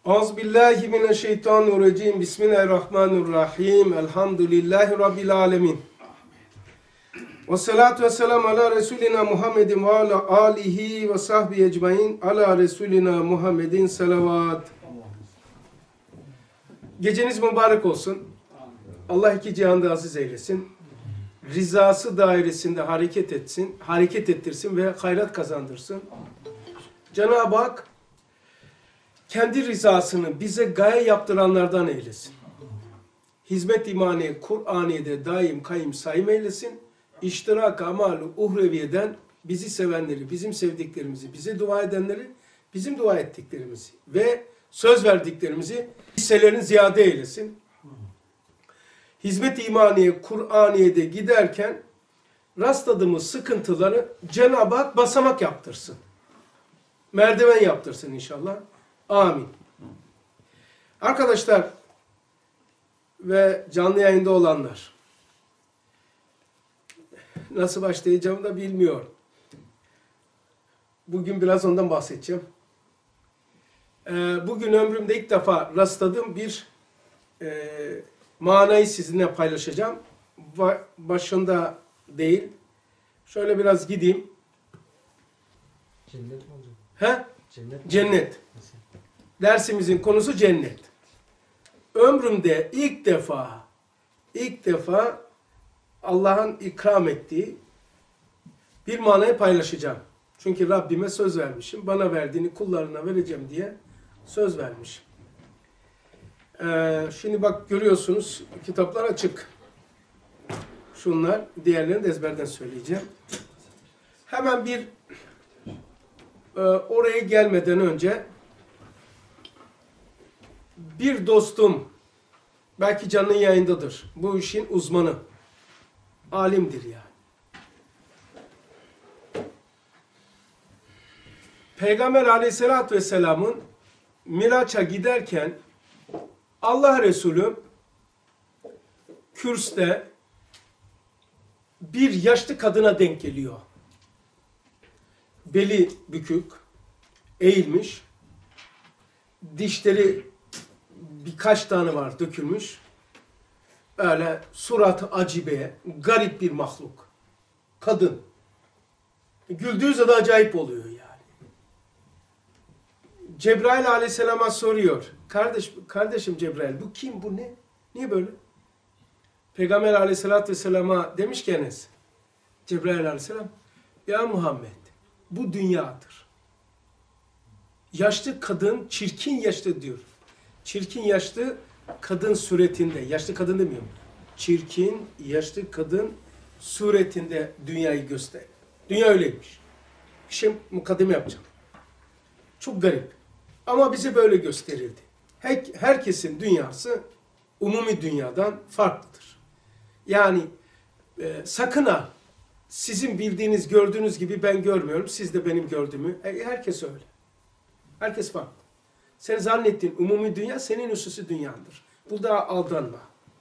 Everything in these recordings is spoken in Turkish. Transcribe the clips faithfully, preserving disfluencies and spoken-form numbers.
Euzubillahimineşşeytanirracim. Bismillahirrahmanirrahim. Elhamdülillahi Rabbil alemin. Ve salatu ve selamu ala Resulina Muhammedin ve ala alihi ve sahbihi ecmain. Ala Resulina Muhammedin salavat. Geceniz mübarek olsun. Allah iki cihanda aziz eylesin. Rızası dairesinde hareket etsin, hareket ettirsin ve hayrat kazandırsın. Cenab-ı Hak kendi rızasını bize gaye yaptıranlardan eylesin. Hizmet imani Kur'aniye'de daim kayım sayım eylesin. İştirak amal-u uhreviyeden bizi sevenleri, bizim sevdiklerimizi, bize dua edenleri, bizim dua ettiklerimizi ve söz verdiklerimizi hisselerin ziyade eylesin. Hizmet imaniye Kur'aniye'de giderken rastladığımız sıkıntıları Cenab-ı Hak basamak yaptırsın. Merdiven yaptırsın inşallah. Amin. Arkadaşlar ve canlı yayında olanlar, nasıl başlayacağımı da bilmiyorum. Bugün biraz ondan bahsedeceğim. Bugün ömrümde ilk defa rastladığım bir e, manayı sizinle paylaşacağım. Başında değil. Şöyle biraz gideyim. Cennet mi olacak? He? Cennet. Mi Cennet. Nasıl? Dersimizin konusu cennet. Ömrümde ilk defa, ilk defa Allah'ın ikram ettiği bir manayı paylaşacağım. Çünkü Rabbime söz vermişim. Bana verdiğini kullarına vereceğim diye söz vermişim. Ee, şimdi bak görüyorsunuz kitaplar açık. Şunlar, diğerlerini de ezberden söyleyeceğim. Hemen bir e, oraya gelmeden önce bir dostum, belki canlı yayındadır, bu işin uzmanı, alimdir yani. Peygamber Aleyhisselatü Vesselam'ın Miraç'a giderken Allah Resulü kürsüde bir yaşlı kadına denk geliyor. Beli bükük, eğilmiş, dişleri birkaç tane var dökülmüş. Öyle suratı acibe, garip bir mahluk. Kadın. Güldüğü zaman acayip oluyor yani. Cebrail Aleyhisselam'a soruyor. Kardeş, kardeşim Cebrail, bu kim, bu ne? Niye böyle? Peygamber Aleyhisselatü Vesselam'a demiş ki Enes, Cebrail Aleyhisselam, ya Muhammed, bu dünyadır. Yaşlı kadın, çirkin yaşlı diyor. Çirkin yaşlı kadın suretinde, yaşlı kadın demiyorum. Çirkin yaşlı kadın suretinde dünyayı göster. Dünya öyleymiş. Bir şey mukaddime yapacağım. Çok garip. Ama bize böyle gösterildi. Her, herkesin dünyası umumi dünyadan farklıdır. Yani e, sakın ha, sizin bildiğiniz, gördüğünüz gibi ben görmüyorum. Siz de benim gördüğümü. E, herkes öyle. Herkes farklı. Sen zannettiğin umumi dünya senin hususi dünyandır. Burada aldanma.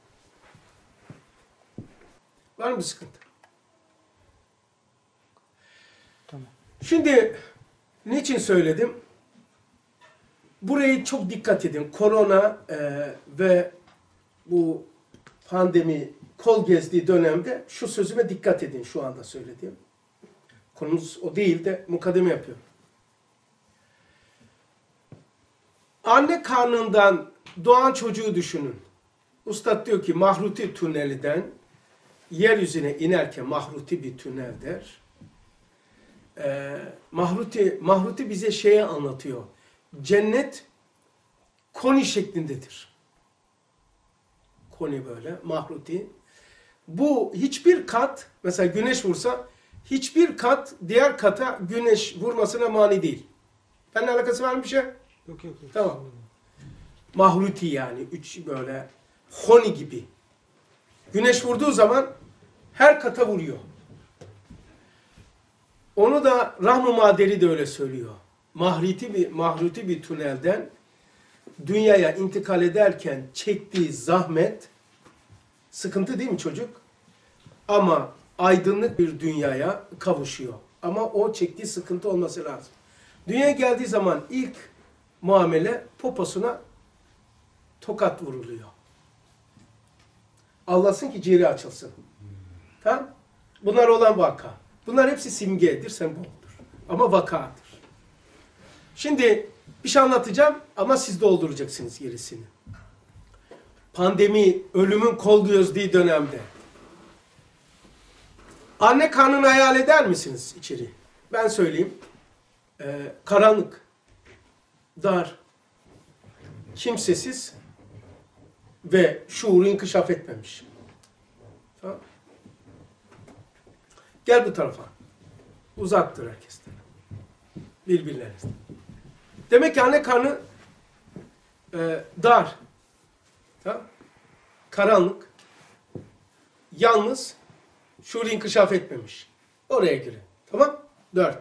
Var mı sıkıntı? Tamam. Şimdi niçin söyledim? Burayı çok dikkat edin. Korona e, ve bu pandemi kol gezdiği dönemde şu sözüme dikkat edin, şu anda söylediğim. Konumuz o değil de mukaddeme yapıyorum. Anne karnından doğan çocuğu düşünün. Ustad diyor ki mahruti tünelden yeryüzüne inerken mahruti bir tünel der. Ee, mahruti, mahruti bize şeyi anlatıyor. Cennet koni şeklindedir. Koni böyle, mahruti. Bu hiçbir kat, mesela güneş vursa, hiçbir kat diğer kata güneş vurmasına mani değil. Benimle alakası var mı bir şey? Yok yok yok. Tamam. Mahruti yani, üç böyle, koni gibi. Güneş vurduğu zaman her kata vuruyor. Onu da Rahm-ı Maderi de öyle söylüyor. Mahruti bir, mahruti bir tünelden dünyaya intikal ederken çektiği zahmet, sıkıntı değil mi çocuk? Ama aydınlık bir dünyaya kavuşuyor. Ama o çektiği sıkıntı olması lazım. Dünyaya geldiği zaman ilk muamele poposuna tokat vuruluyor. Allah'sın ki ciğeri açılsın. Tamam? Bunlar olan vaka. Bunlar hepsi simgedir, semboldür. Ama vakadır. Şimdi bir şey anlatacağım ama siz dolduracaksınız gerisini. Pandemi, ölümün kol gözlüğü dönemde. Anne karnını hayal eder misiniz içeri? Ben söyleyeyim. Ee, karanlık, dar, kimsesiz ve şuuru inkişaf etmemiş. Tamam. Gel bu tarafa. Uzaktır herkesten. Birbirlerinizden. Demek ki anne karnı e, dar, tamam. Karanlık, yalnız, şuuru inkişaf etmemiş. Oraya girin. Tamam? Dört.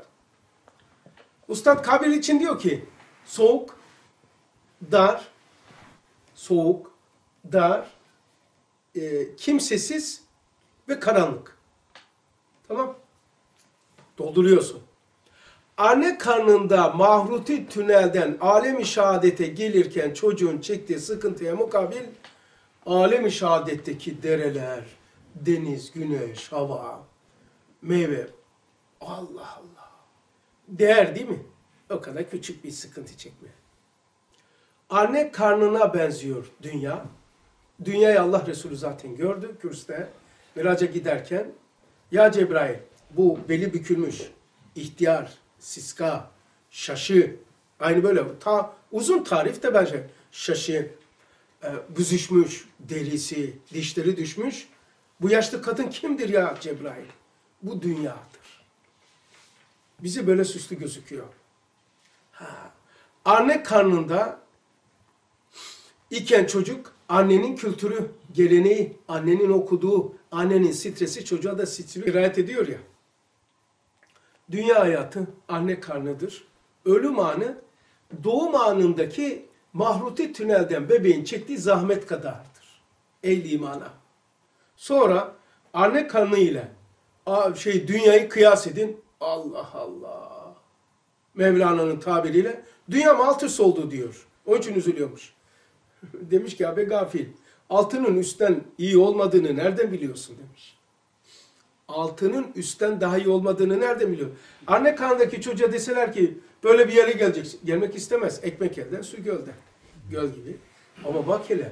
Ustad Kabir için diyor ki, soğuk, dar, soğuk, dar, e, kimsesiz ve karanlık. Tamam? Dolduruyorsun. Anne karnında mahruti tünelden alem-i şehadete gelirken çocuğun çektiği sıkıntıya mukabil alem-i şehadetteki dereler, deniz, güneş, hava, meyve, Allah Allah. Değer değil mi? O kadar küçük bir sıkıntı çekme. Anne karnına benziyor dünya. Dünyayı Allah Resulü zaten gördü Kürsü'de. Miraca giderken, ya Cebrail, bu beli bükülmüş, ihtiyar, siska, şaşı, aynı böyle ta, uzun tarifte bence şaşı, e, büzüşmüş, derisi, dişleri düşmüş. Bu yaşlı kadın kimdir ya Cebrail? Bu dünyadır. Bize böyle süslü gözüküyor. Ha. Anne karnında iken çocuk, annenin kültürü, geleneği, annenin okuduğu, annenin stresi çocuğa da stresi riayet ediyor ya. Dünya hayatı anne karnıdır. Ölüm anı doğum anındaki mahruti tünelden bebeğin çektiği zahmet kadardır. Ehli imana. Sonra anne karnı ile şey dünyayı kıyas edin. Allah Allah. Mevlana'nın tabiriyle dünya alt üst oldu diyor. Onun için üzülüyormuş. Demiş ki abi gafil. Altının üstten iyi olmadığını nereden biliyorsun demiş. Altının üstten daha iyi olmadığını nereden biliyor? Anne karnındaki çocuğa deseler ki böyle bir yere geleceksin. Gelmek istemez. Ekmek elden, su gölden. Göl gibi. Ama bak hele.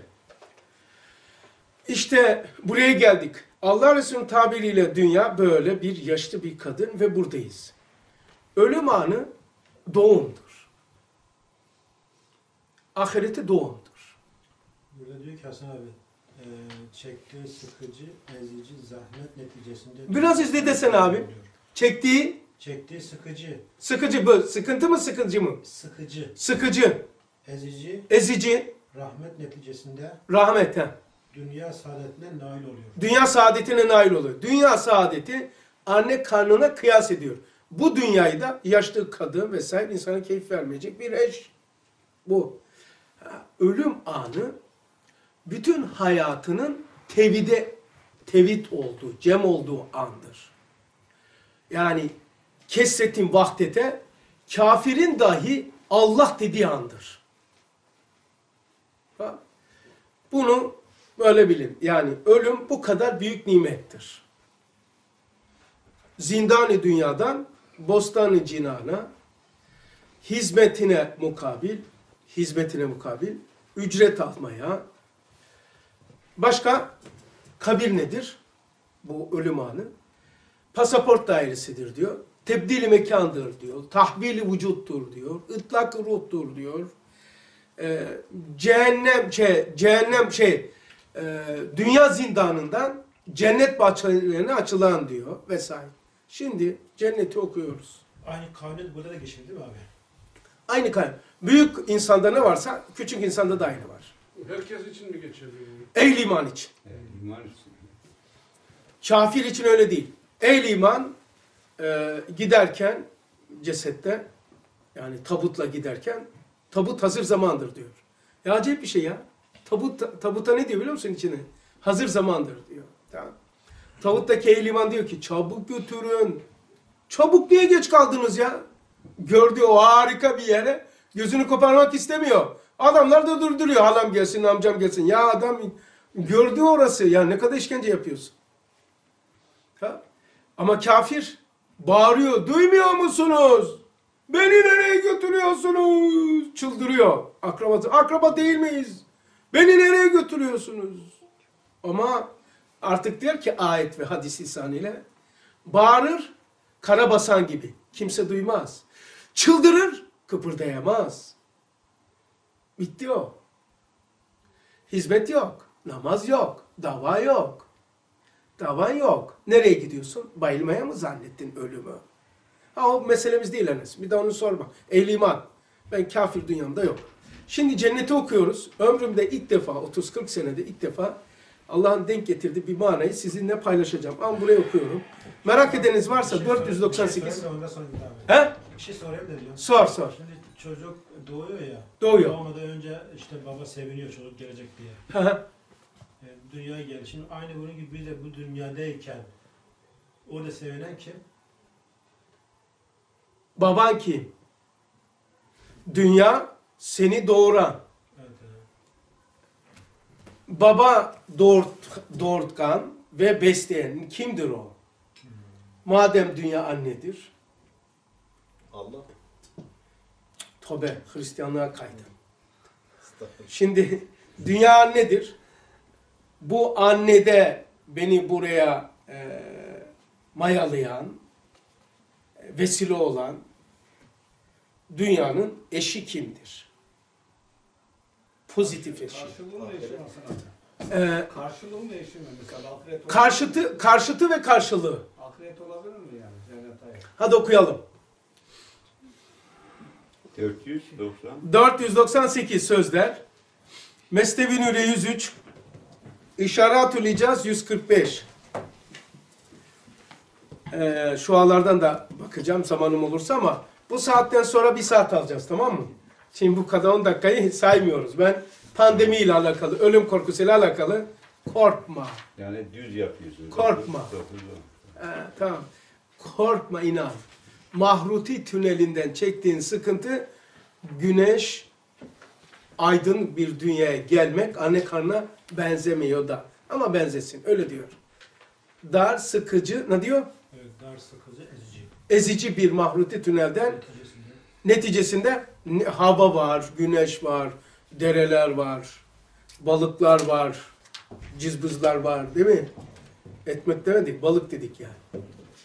İşte buraya geldik. Allah Resulü'nün tabiriyle dünya böyle bir yaşlı bir kadın ve buradayız. Ölüm anı doğumdur. Ahireti doğumdur. Burada diyor ki Hasan abi, e, çektiği sıkıcı, ezici zahmet neticesinde... Biraz izle desene abi. Diyor. Çektiği Çektiği sıkıcı, sıkıcı bu. Sıkıntı mı sıkıcı mı? sıkıcı, Sıkıcı, ezici, ezici, rahmet neticesinde rahmet. He. dünya saadetine nail oluyor. Dünya saadetine nail oluyor. Dünya saadeti anne karnına kıyas ediyor. Bu dünyayı da yaşlı kadın vesaire insana keyif vermeyecek bir eş. Bu. Ölüm anı bütün hayatının tevhide, tevhid olduğu, cem olduğu andır. Yani kesretin vahdete kafirin dahi Allah dediği andır. Bunu böyle bilin. Yani ölüm bu kadar büyük nimettir. Zindan-ı dünyadan bostan-ı cinana hizmetine mukabil, hizmetine mukabil ücret almaya. Başka kabir nedir? Bu ölüm anı. Pasaport dairesidir diyor. Tebdil-i mekandır diyor. Tahvil-i vücuttur diyor. Itlak-ı ruhtur diyor. Ee, cehennem şey, cehennem şey, e, dünya zindanından cennet bahçelerine açılan diyor vesaire. Şimdi cenneti okuyoruz. Aynı kavnet burada da geçiyor değil mi abi? Aynı kavim. Büyük insanda ne varsa küçük insanda da aynı var. Herkes için mi geçerli? Ehl-i iman için. İman için. Kafir için öyle değil. Ehl-i iman e, giderken cesette yani tabutla giderken tabut hazır zamandır diyor. Ya acayip bir şey ya. Tabut, tabuta ne diyor biliyor musun içine? Hazır zamandır diyor. Tamam. Tabuttaki ehl-i iman diyor ki çabuk götürün. Çabuk diye geç kaldınız ya. Gördüğü o harika bir yere Gözünü koparmak istemiyor. Adamlar da durduruyor. Halam gelsin, amcam gelsin. Ya adam gördü orası. Ya ne kadar işkence yapıyorsun. Ha? Ama kafir bağırıyor. Duymuyor musunuz? Beni nereye götürüyorsunuz? Çıldırıyor. Akrabası. Akraba değil miyiz? Beni nereye götürüyorsunuz? Ama artık diyor ki ayet ve hadis lisanıyla bağırır karabasan gibi. Kimse duymaz. Çıldırır kıpırdayamaz. Bitti o. Hizmet yok. Namaz yok. Dava yok. Davan yok. Nereye gidiyorsun? Bayılmaya mı zannettin ölümü? Ha o meselemiz değil Enes. Bir de onu sorma. Ehl iman. Ben kafir dünyamda yok. Şimdi cenneti okuyoruz. Ömrümde ilk defa, otuz kırk senede ilk defa Allah'ın denk getirdiği bir manayı sizinle paylaşacağım. Ama burayı okuyorum. Merak edeniniz varsa dört yüz doksan sekiz. Bir şey sorayım da ondan sonra bir daha. He? Bir şey sorayım da diyorum. Sor sor. Şimdi çocuk doğuyor ya. Doğuyor. Doğmadan önce işte baba seviniyor çocuk gelecek diye. Hı hı. E, dünyaya geldi. Şimdi aynı bunun gibi bir de bu dünyadayken orada sevinen kim? Baban kim? Dünya seni doğuran. Evet, evet. Baba doğurt, doğurtkan ve besleyen kimdir o? Madem dünya annedir. Allah. Tobe, Hristiyanlığa kaydım. Şimdi dünya annedir. Bu annede beni buraya e, mayalayan, vesile olan dünyanın eşi kimdir? Pozitif eşi. Karşılığı mı eşi mi Hasan abi? Ee, Karşılığı mı eşi mi? Mesela ahiret olabilir karşıtı, karşıtı ve karşılığı. Ahiret olabilir mi yani? Cennet ayı. Hadi okuyalım. dört yüz doksan. dört yüz doksan sekiz sözler. Mesnevi Nure yüz üç. İşaretül İcaz yüz kırk beş. Ee, şualardan da bakacağım zamanım olursa ama bu saatten sonra bir saat alacağız, tamam mı? Şimdi bu kadar on dakikayı saymıyoruz. Ben pandemiyle alakalı, ölüm korkusuyla alakalı korkma. Yani düz yapıyorsun. Korkma. Dokuz, dokuz, on. Ee, tamam. Korkma, inan. Mahruti tünelinden çektiğin sıkıntı güneş aydın bir dünyaya gelmek anne karnına benzemiyor da. Ama benzesin. Öyle diyor. Dar, sıkıcı, ne diyor? Evet, dar sıkıcı ezici. Ezici bir mahruti tünelden Neticesinde neticesinde ne- hava var, güneş var, dereler var, balıklar var, cızbızlar var, değil mi? Etmet demedik, balık dedik yani.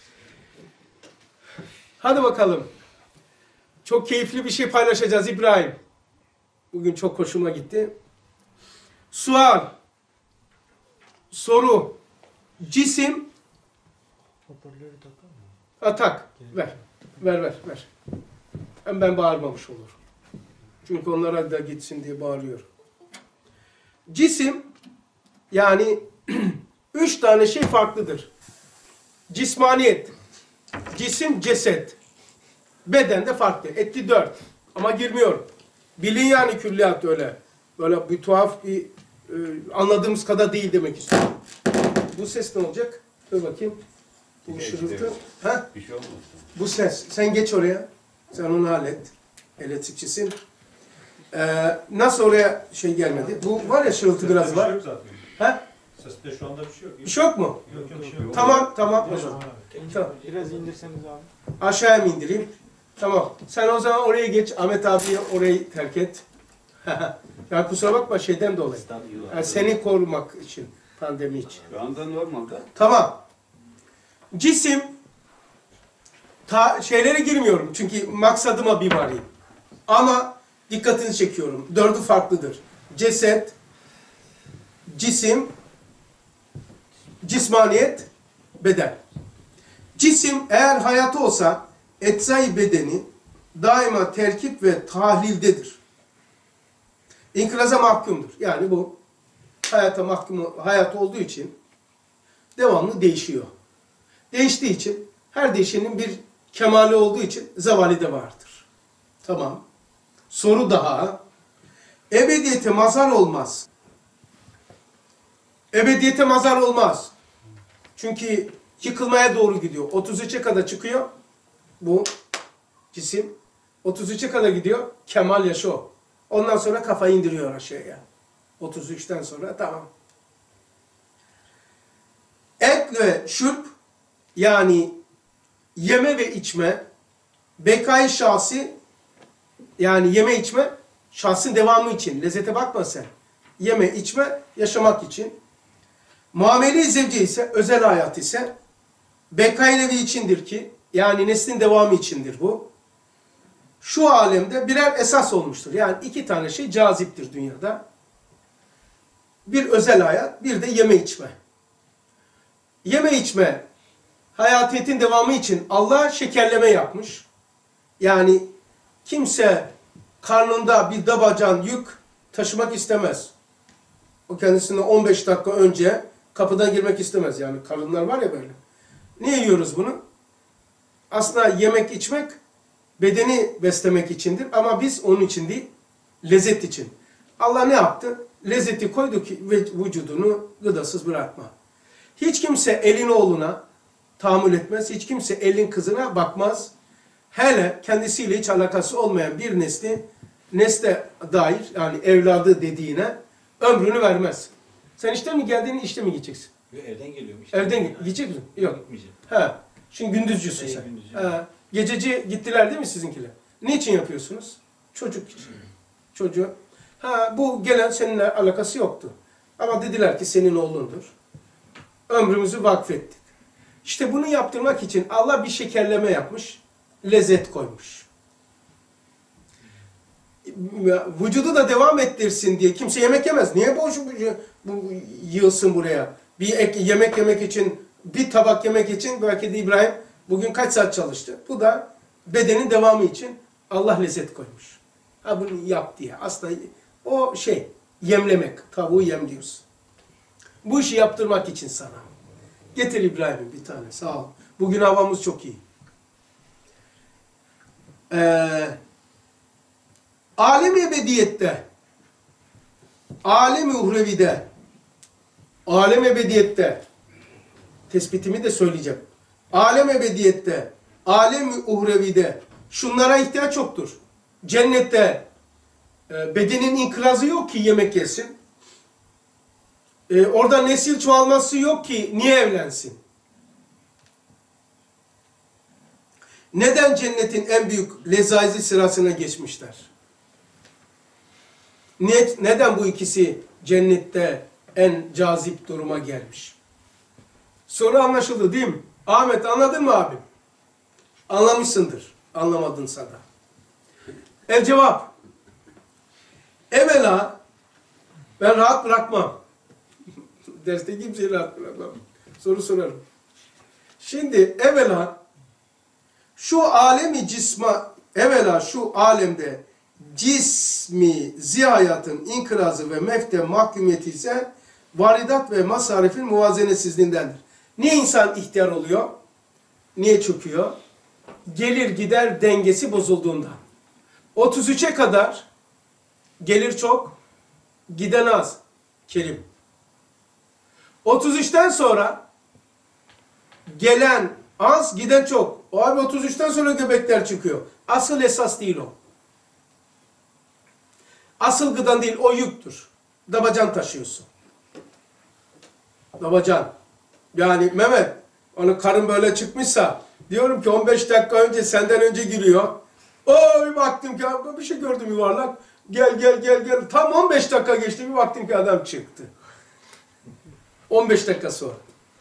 Hadi bakalım. Çok keyifli bir şey paylaşacağız İbrahim. Bugün çok hoşuma gitti. Sual. Soru. Cisim. hoparlörü takar mı? Atak. Ver. Ver ver ver. Hem ben bağırmamış olur. Çünkü onlara da gitsin diye bağırıyor. Cisim yani üç tane şey farklıdır. Cismaniyet. Cisim, ceset. Beden de farklı. Etti dört. Ama girmiyor. Bilin yani külliyat öyle. Böyle bir tuhaf bir e, anladığımız kadar değil demek istiyorum. Bu ses ne olacak? Dur bakayım. Bu Bir şey şırıltı. işte. Ha? Bir şey olmasın. Bu ses. Sen geç oraya. Sen onu hallet. Elektrikçisin. Ee, nasıl oraya şey gelmedi? Bu var ya şırıltı biraz var. Bir şey yok zaten. Ha? Seste şu anda bir şey yok. Bir şey yok mu? Yok yok bir şey yok. Tamam tamam. O Yok, zaman. abi. Tamam. Biraz indirseniz abi. Aşağıya mı indireyim? Tamam. Sen o zaman oraya geç. Ahmet abiye orayı terk et. Ya kusura bakma şeyden dolayı. Yani seni korumak için. Pandemi için. Şu anda normalde. Tamam. Cisim ta, şeylere girmiyorum. Çünkü maksadıma bir varayım. Ama dikkatini çekiyorum. Dördü farklıdır. Ceset, cisim, cismaniyet, beden. Cisim eğer hayatı olsa eczai bedeni daima terkip ve tahlildedir. İnkıraza mahkumdur. Yani bu hayata mahkum hayat olduğu için devamlı değişiyor. Değiştiği için her değişenin bir kemali olduğu için zevali de vardır. Tamam. Soru daha. Ebediyete mazhar olmaz. Ebediyete mazhar olmaz. Çünkü yıkılmaya doğru gidiyor. otuz üçe kadar çıkıyor bu cisim. otuz üçe kadar gidiyor. Kemal yaşı o. Ondan sonra kafayı indiriyor aşağıya. otuz üçten sonra tamam. Et ve şürp yani yeme ve içme, bekayı şahsi yani yeme içme şahsın devamı için. Lezzete bakma sen. Yeme içme yaşamak için. Muamele-i zevce ise özel hayat ise bekay nevi içindir ki yani neslin devamı içindir bu. Şu alemde birer esas olmuştur. Yani iki tane şey caziptir dünyada. Bir özel hayat, bir de yeme içme. Yeme içme, hayatiyetin devamı için Allah şekerleme yapmış. Yani kimse karnında bir dabacan yük taşımak istemez. O kendisine on beş dakika önce kapıdan girmek istemez. Yani karınlar var ya böyle. Niye yiyoruz bunu? Aslında yemek içmek bedeni beslemek içindir ama biz onun için değil, lezzet için. Allah ne yaptı? Lezzeti koydu ki vücudunu gıdasız bırakma. Hiç kimse elin oğluna tahammül etmez. Hiç kimse elin kızına bakmaz. Hele kendisiyle hiç alakası olmayan bir nesli nesle dair yani evladı dediğine ömrünü vermez. Sen işte mi geldin, işte mi gideceksin? Yok, evden geliyorum işte. Evden git. Gidecek misin? Yok. Gitmeyeceğim. He. Şimdi gündüzcüsün Hey, sen. gündüzcü. He. Gececi gittiler değil mi sizinkiler? Niçin yapıyorsunuz? Çocuk için. Çocuğu. Ha, bu gelen seninle alakası yoktu. Ama dediler ki senin oğlundur. Ömrümüzü vakfettik. İşte bunu yaptırmak için Allah bir şekerleme yapmış. Lezzet koymuş. Vücudu da devam ettirsin diye kimse yemek yemez. Niye boş bu yığılsın buraya? Bir ek, yemek yemek için, bir tabak yemek için belki de İbrahim bugün kaç saat çalıştı? Bu da bedenin devamı için Allah lezzet koymuş. Ha bunu yap diye. Aslında o şey, yemlemek. Tavuğu yemliyorsun. Bu işi yaptırmak için sana. Getir İbrahim'in bir tane. Sağ ol. Bugün havamız çok iyi. Ee, alem-i ebediyette, alem-i uhrevide, alem ebediyette, tespitimi de söyleyeceğim. Alem ebediyette, alem-i uhrevide şunlara ihtiyaç yoktur. Cennette e, bedenin inkılazı yok ki yemek yesin. E, orada nesil çoğalması yok ki niye evlensin? Neden cennetin en büyük lezaizi sırasına geçmişler? Ne, neden bu ikisi cennette en cazip duruma gelmiş? Soru anlaşıldı değil mi? Ahmet anladın mı abi? Anlamışsındır. Anlamadın sana. El cevap. Evvela ben rahat bırakmam. Derste kimseyi rahat bırakmam. Soru sorarım. Şimdi evvela şu alemi cisma, evvela şu alemde cismi zihayatın inkılazı ve mefte mahkumiyeti ise varidat ve masarifin muvazenesizliğindendir. Niye insan ihtiyar oluyor? Niye çöküyor? Gelir gider dengesi bozulduğundan. otuz üçe kadar gelir çok, giden az. Kerim. otuz üçten sonra gelen az, giden çok. O abi otuz üçten sonra göbekler çıkıyor. Asıl esas değil o. Asıl gıdan değil, o yüktür. Dabacan taşıyorsun. Dabacan. Yani Mehmet, onun karın böyle çıkmışsa, diyorum ki on beş dakika önce senden önce giriyor. Oy baktım ki bir şey gördüm yuvarlak. Gel gel gel gel. Tam on beş dakika geçti bir baktım ki adam çıktı. on beş dakika sonra.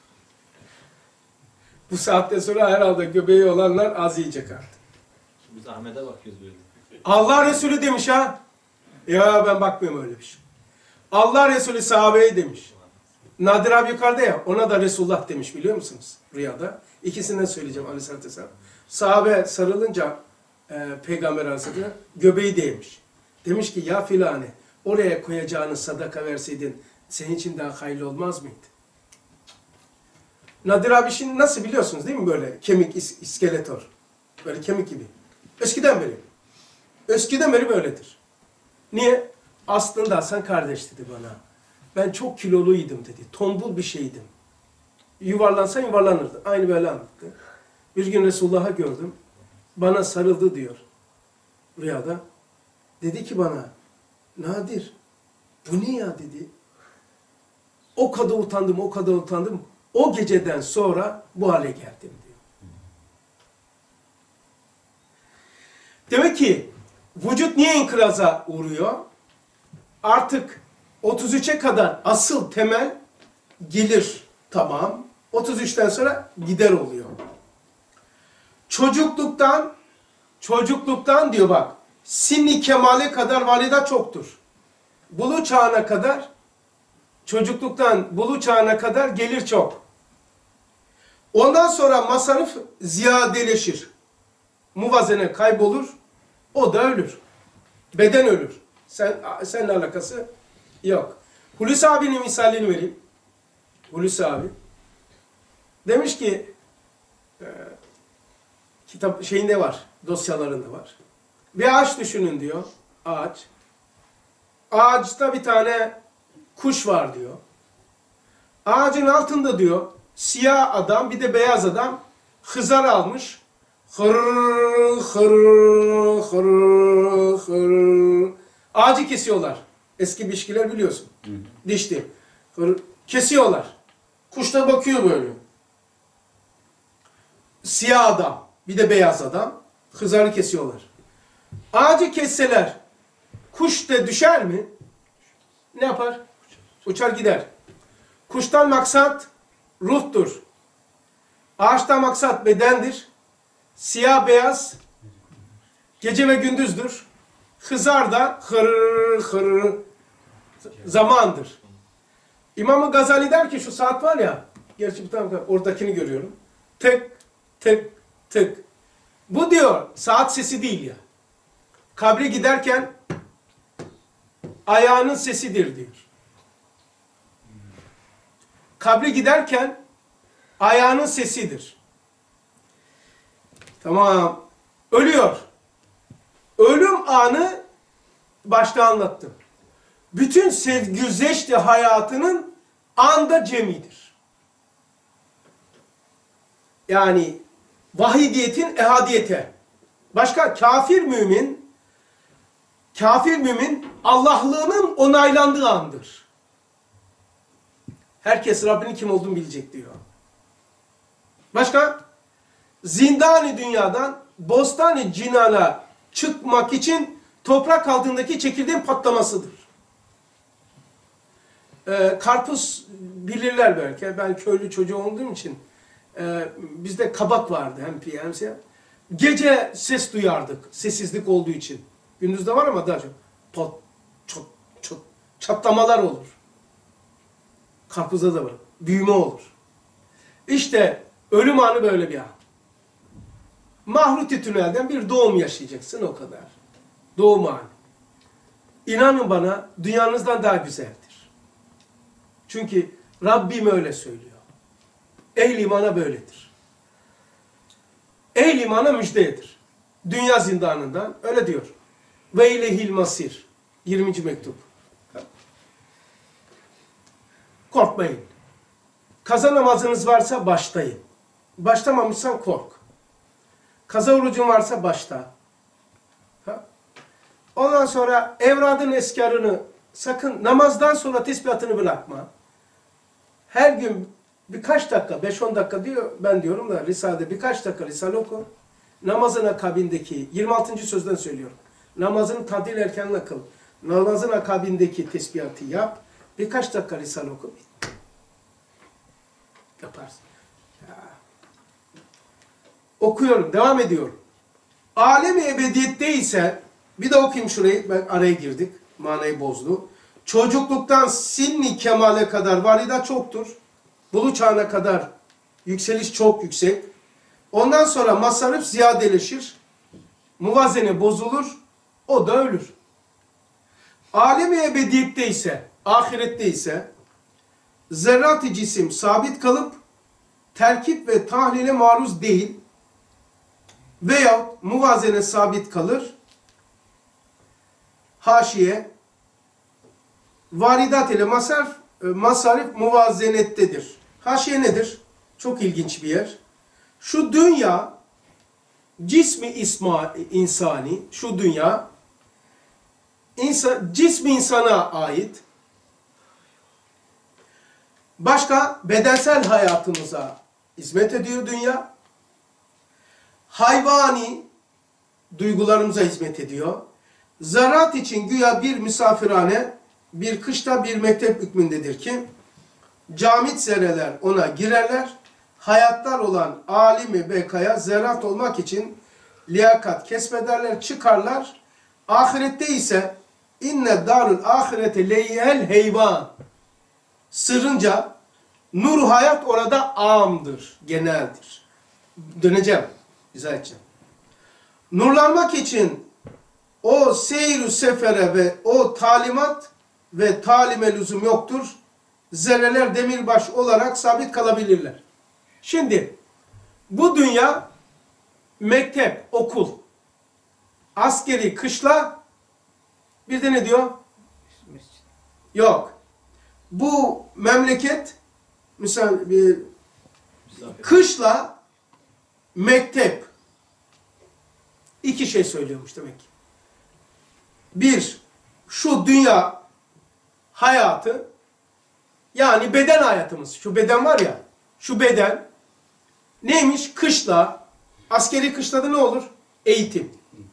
Bu saatten sonra herhalde göbeği olanlar az yiyecek artık. Biz Ahmet'e bakıyoruz böyle. Allah Resulü demiş ha. Ya ben bakmıyorum öyle bir şey. Allah Resulü sahabeye demiş. Nadir abi yukarıda ya, ona da Resulullah demiş biliyor musunuz rüyada? İkisinden söyleyeceğim aleyhissalatü vesselam. Sahabe sarılınca e, Peygamber Aleyhisselatü göbeği değmiş. Demiş ki ya filane oraya koyacağını sadaka verseydin senin için daha hayırlı olmaz mıydı? Nadir abi şimdi nasıl biliyorsunuz değil mi böyle kemik, is iskeletor. Böyle kemik gibi. Eskiden beri. Eskiden beri böyledir. Niye? Aslında Hasan kardeş dedi bana. Ben çok kiloluydım dedi. Tombul bir şeydim. Yuvarlansa yuvarlanırdı. Aynı böyle anlattı. Bir gün Resulullah'ı gördüm. Bana sarıldı diyor. rüyada. Dedi ki bana, Nadir, bu ne ya dedi. O kadar utandım, o kadar utandım. O geceden sonra bu hale geldim diyor. Demek ki vücut niye inkıraza uğruyor? Artık otuz üçe kadar asıl temel gelir, tamam. otuz üçten sonra gider oluyor. Çocukluktan, çocukluktan diyor bak, sinni kemale kadar valida çoktur. Bulu çağına kadar, çocukluktan bulu çağına kadar gelir çok. Ondan sonra masarif ziyadeleşir. Muvazene kaybolur, o da ölür. Beden ölür. Sen, seninle alakası yok. Hulusi abinin misalini vereyim. Hulusi abi. Demiş ki, e, kitap şeyinde var, dosyalarında var. Bir ağaç düşünün diyor, ağaç. Ağaçta bir tane kuş var diyor. Ağacın altında diyor, siyah adam bir de beyaz adam hızar almış. Hır hır hır hır. Ağacı kesiyorlar. Eski biçkiler biliyorsun. Hı. Dişti. Hır. Kesiyorlar. Kuş da bakıyor böyle. Siyah adam, bir de beyaz adam hızarı kesiyorlar. Ağacı kesseler kuş da düşer mi? Ne yapar? Uçar gider. Kuştan maksat ruhtur. Ağaçtan maksat bedendir. Siyah beyaz gece ve gündüzdür. Hızar da hır hır zamandır. İmam-ı Gazali der ki şu saat var ya, gerçi bir tane oradakini görüyorum. Tık tık tık. Bu diyor saat sesi değil ya. Kabre giderken ayağının sesidir diyor. Kabre giderken ayağının sesidir. Tamam. Ölüyor. Ölüm anı başta anlattım. Bütün sevgüzeşti hayatının anda cemidir. Yani vahidiyetin ehadiyete. Başka kafir mümin, kafir mümin Allahlığının onaylandığı andır. Herkes Rabbinin kim olduğunu bilecek diyor. Başka? Zindani dünyadan bostani cinana çıkmak için toprak altındaki çekirdeğin patlamasıdır. Ee, karpuz bilirler belki. Ben köylü çocuğu olduğum için e, bizde kabak vardı hem pi hem siyah. Gece ses duyardık. Sessizlik olduğu için. Gündüzde var ama daha çok pat, çat, çat, çatlamalar olur. Karpuzda da var. Büyüme olur. İşte ölüm anı böyle bir an. Mahruti tünelden bir doğum yaşayacaksın o kadar. Doğum anı. İnanın bana dünyanızdan daha güzeldir. Çünkü Rabbim öyle söylüyor. Ehl-i imana böyledir. Ehl-i imana müjdedir. Dünya zindanından öyle diyor. Ve ilehil masir. yirminci mektup. Korkmayın. Kaza namazınız varsa başlayın. Başlamamışsan kork. Kaza orucun varsa başla. Ha? Ondan sonra evradın eskarını sakın namazdan sonra tesbihatını bırakma. Her gün birkaç dakika, beş on dakika diyor, ben diyorum da Risale'de birkaç dakika Risale oku. Namazın akabindeki, yirmi altıncı sözden söylüyorum. Namazını tadil erkenle kıl. Namazın akabindeki tesbihatı yap. Birkaç dakika Risale oku. Yaparsın. Ya. Okuyorum, devam ediyorum. Alem-i ebediyette ise, bir de okuyayım şurayı, ben araya girdik, manayı bozdu. Çocukluktan sinni kemale kadar valida çoktur. Bulu çağına kadar yükseliş çok yüksek. Ondan sonra masarif ziyadeleşir. Muvazene bozulur. O da ölür. Alem-i ebediyette ise, ahirette ise zerrat-ı cisim sabit kalıp terkip ve tahlile maruz değil veyahut muvazene sabit kalır. Haşiye varidat ile masarif, masarif muvazenettedir. Haşiye nedir? Çok ilginç bir yer. Şu dünya cismi isma, insani, şu dünya, insan, cismi insana ait. Başka bedensel hayatımıza hizmet ediyor dünya. Hayvani duygularımıza hizmet ediyor. Zaraat için güya bir misafirhane, bir kışla bir mektep hükmündedir ki, camit zerreler ona girerler, hayatlar olan alimi bekaya zerrat olmak için liyakat kesbederler, çıkarlar. Ahirette ise inne darul ahirete leyyel heyvan. Sırrınca nur hayat orada amdır, geneldir. Döneceğim, izah edeceğim. Nurlanmak için o seyr-ü sefere ve o talimat ve talime lüzum yoktur. Zerreler demirbaş olarak sabit kalabilirler. Şimdi bu dünya mektep, okul, askeri kışla bir de ne diyor? Yok. Bu memleket misal bir kışla mektep iki şey söylüyormuş demek ki. Bir, şu dünya hayatı, yani beden hayatımız, şu beden var ya, şu beden neymiş? Kışla, askeri kışlada ne olur? Eğitim.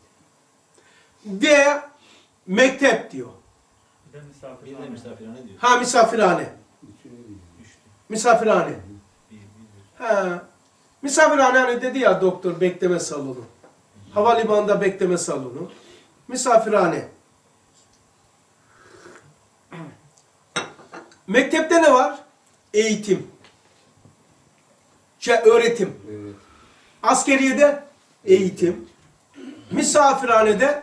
Ve mektep diyor. Bir de misafirhane. Bir de misafirhane diyor. Ha, misafirhane. Misafirhane. Ha. Misafirhane hani dedi ya doktor, bekleme salonu. Havalimanında bekleme salonu. Misafirhane. Mektepte ne var? Eğitim. Şey, öğretim. Evet. Askeriyede eğitim. Misafirhanede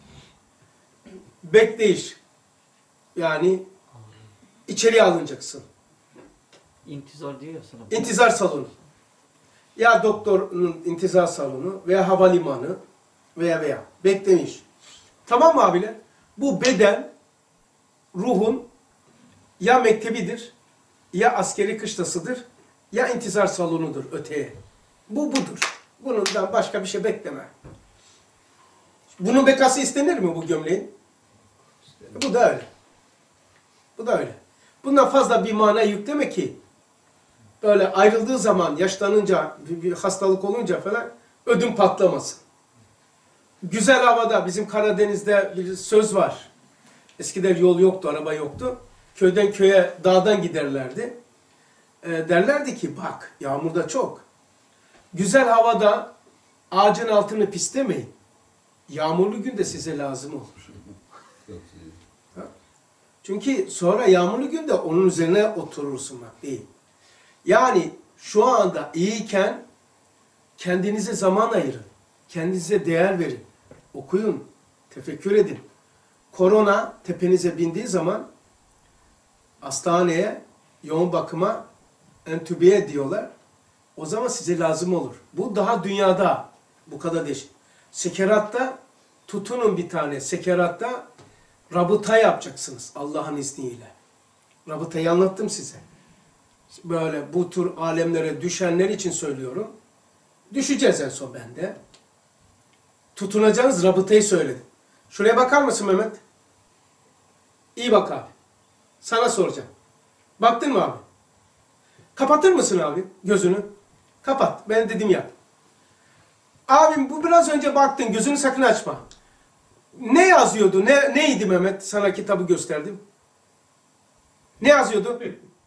bekleyiş. Yani içeriye alınacaksın. İntizar diyor ya sana. İntizar salonu. Ya doktorun intizar salonu veya havalimanı veya veya beklemiş. Tamam mı abiler? Bu beden ruhun ya mektebidir, ya askeri kışlasıdır, ya intizar salonudur öteye. Bu budur. Bundan başka bir şey bekleme. Bunun bekası istenir mi bu gömleğin? Bu da öyle. Bu da öyle. Bundan fazla bir mana yükleme ki böyle ayrıldığı zaman, yaşlanınca, bir, bir hastalık olunca falan ödüm patlamasın. Güzel havada, bizim Karadeniz'de bir söz var. Eskiden yol yoktu, araba yoktu. Köyden köye, dağdan giderlerdi. E, derlerdi ki bak, yağmurda çok. Güzel havada ağacın altını pislemeyin. Yağmurlu günde size lazım olur. Ha? Çünkü sonra yağmurlu günde onun üzerine oturursun bak değil. Yani şu anda iyiyken kendinize zaman ayırın. Kendinize değer verin. Okuyun, tefekkür edin. Korona tepenize bindiği zaman hastaneye, yoğun bakıma, entübeye diyorlar. O zaman size lazım olur. Bu daha dünyada bu kadar değil. Sekeratta tutunun bir tane. Sekeratta rabıta yapacaksınız Allah'ın izniyle. Rabıtayı anlattım size. Böyle bu tür alemlere düşenler için söylüyorum. Düşeceğiz en son bende. Tutunacağınız rabıtayı söyledim. Şuraya bakar mısın Mehmet? İyi bak abi. Sana soracağım. Baktın mı abi? Kapatır mısın abi gözünü? Kapat. Ben dedim ya. Abim bu biraz önce baktın. Gözünü sakın açma. Ne yazıyordu? Ne, neydi Mehmet? Sana kitabı gösterdim. Ne yazıyordu?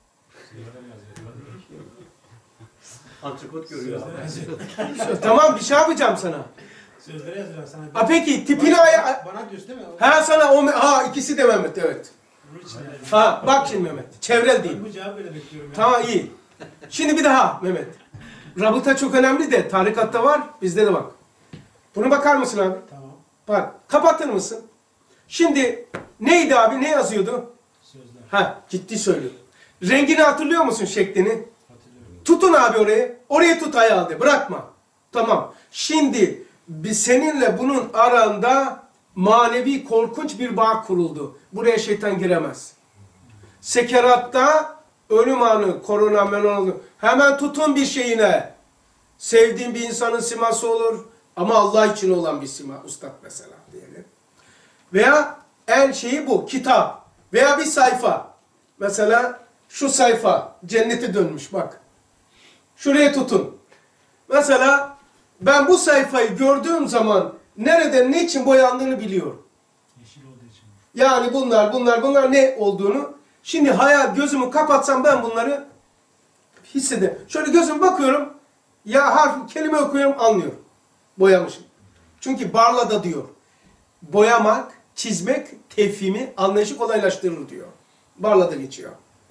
Antrikot görüyor abi. Tamam, bir şey yapacağım sana. Sözleri yazıyorlar sana. A peki tipini bana, aya... bana diyorsun değil mi? Ha sana o... Ha ikisi de Mehmet, evet. Bunun için yani. Ha bak şimdi Mehmet. Çevrel değil. Bu cevabı böyle bekliyorum. Yani. Tamam, iyi. Şimdi bir daha Mehmet. Rabıta çok önemli de tarikatta var, bizde de bak. Buna bakar mısın abi? Tamam. Bak, kapatır mısın? Şimdi neydi abi, ne yazıyordu? Sözler. Ha, ciddi söylüyorum. Rengini hatırlıyor musun, şeklini? Hatırlıyorum. Tutun abi orayı. Oraya tut ayağını, bırakma. Tamam. Şimdi biz seninle bunun aranda manevi korkunç bir bağ kuruldu. Buraya şeytan giremez. Sekeratta ölüm anı, korona, menonu, hemen tutun bir şeyine. Sevdiğin bir insanın siması olur, Ama Allah için olan bir sima. Ustad mesela diyelim. Veya el şeyi bu. Kitap. Veya bir sayfa. Mesela şu sayfa. Cennete dönmüş bak. Şuraya tutun. Mesela ben bu sayfayı gördüğüm zaman nereden, niçin boyandığını biliyorum. Yeşil olduğu için. Yani bunlar, bunlar, bunlar ne olduğunu. Şimdi hayal gözümü kapatsam ben bunları hissederim. Şöyle gözüm bakıyorum. Ya harf, kelime okuyorum, anlıyorum. Boyamışım. Çünkü Barla'da diyor. Boyamak, çizmek, tefhimi, anlayışı kolaylaştırır diyor. Barla'da geçiyor.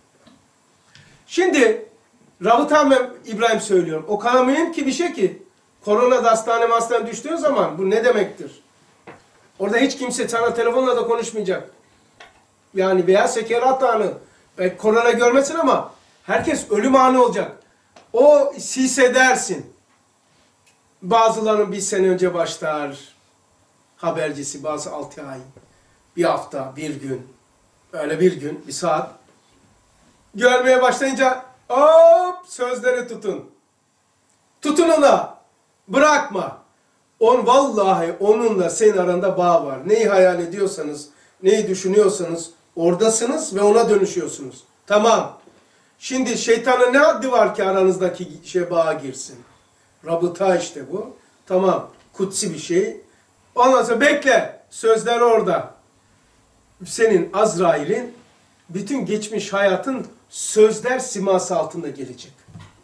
Şimdi Rabıt Ahmet İbrahim söylüyorum. O kadar mühim ki bir şey ki. Koronada hastane hastane düştüğün zaman bu ne demektir? Orada hiç kimse sana telefonla da konuşmayacak. Yani veya sekerat anı. Belki korona görmesin ama herkes ölüm anı olacak. O hissedersin. Bazılarının bir sene önce başlar. Habercisi, bazı altı ay. Bir hafta, bir gün. Öyle bir gün, bir saat. Görmeye başlayınca hop sözleri tutun. Tutun ona. Bırakma. On vallahi onunla senin aranda bağ var. Neyi hayal ediyorsanız, neyi düşünüyorsanız oradasınız ve ona dönüşüyorsunuz. Tamam. Şimdi şeytanın ne haddi var ki aranızdaki şey bağa girsin? Rabıta işte bu. Tamam. Kutsi bir şey. Ondan sonra bekle. Sözler orada. Senin Azrail'in bütün geçmiş hayatın sözler siması altında gelecek.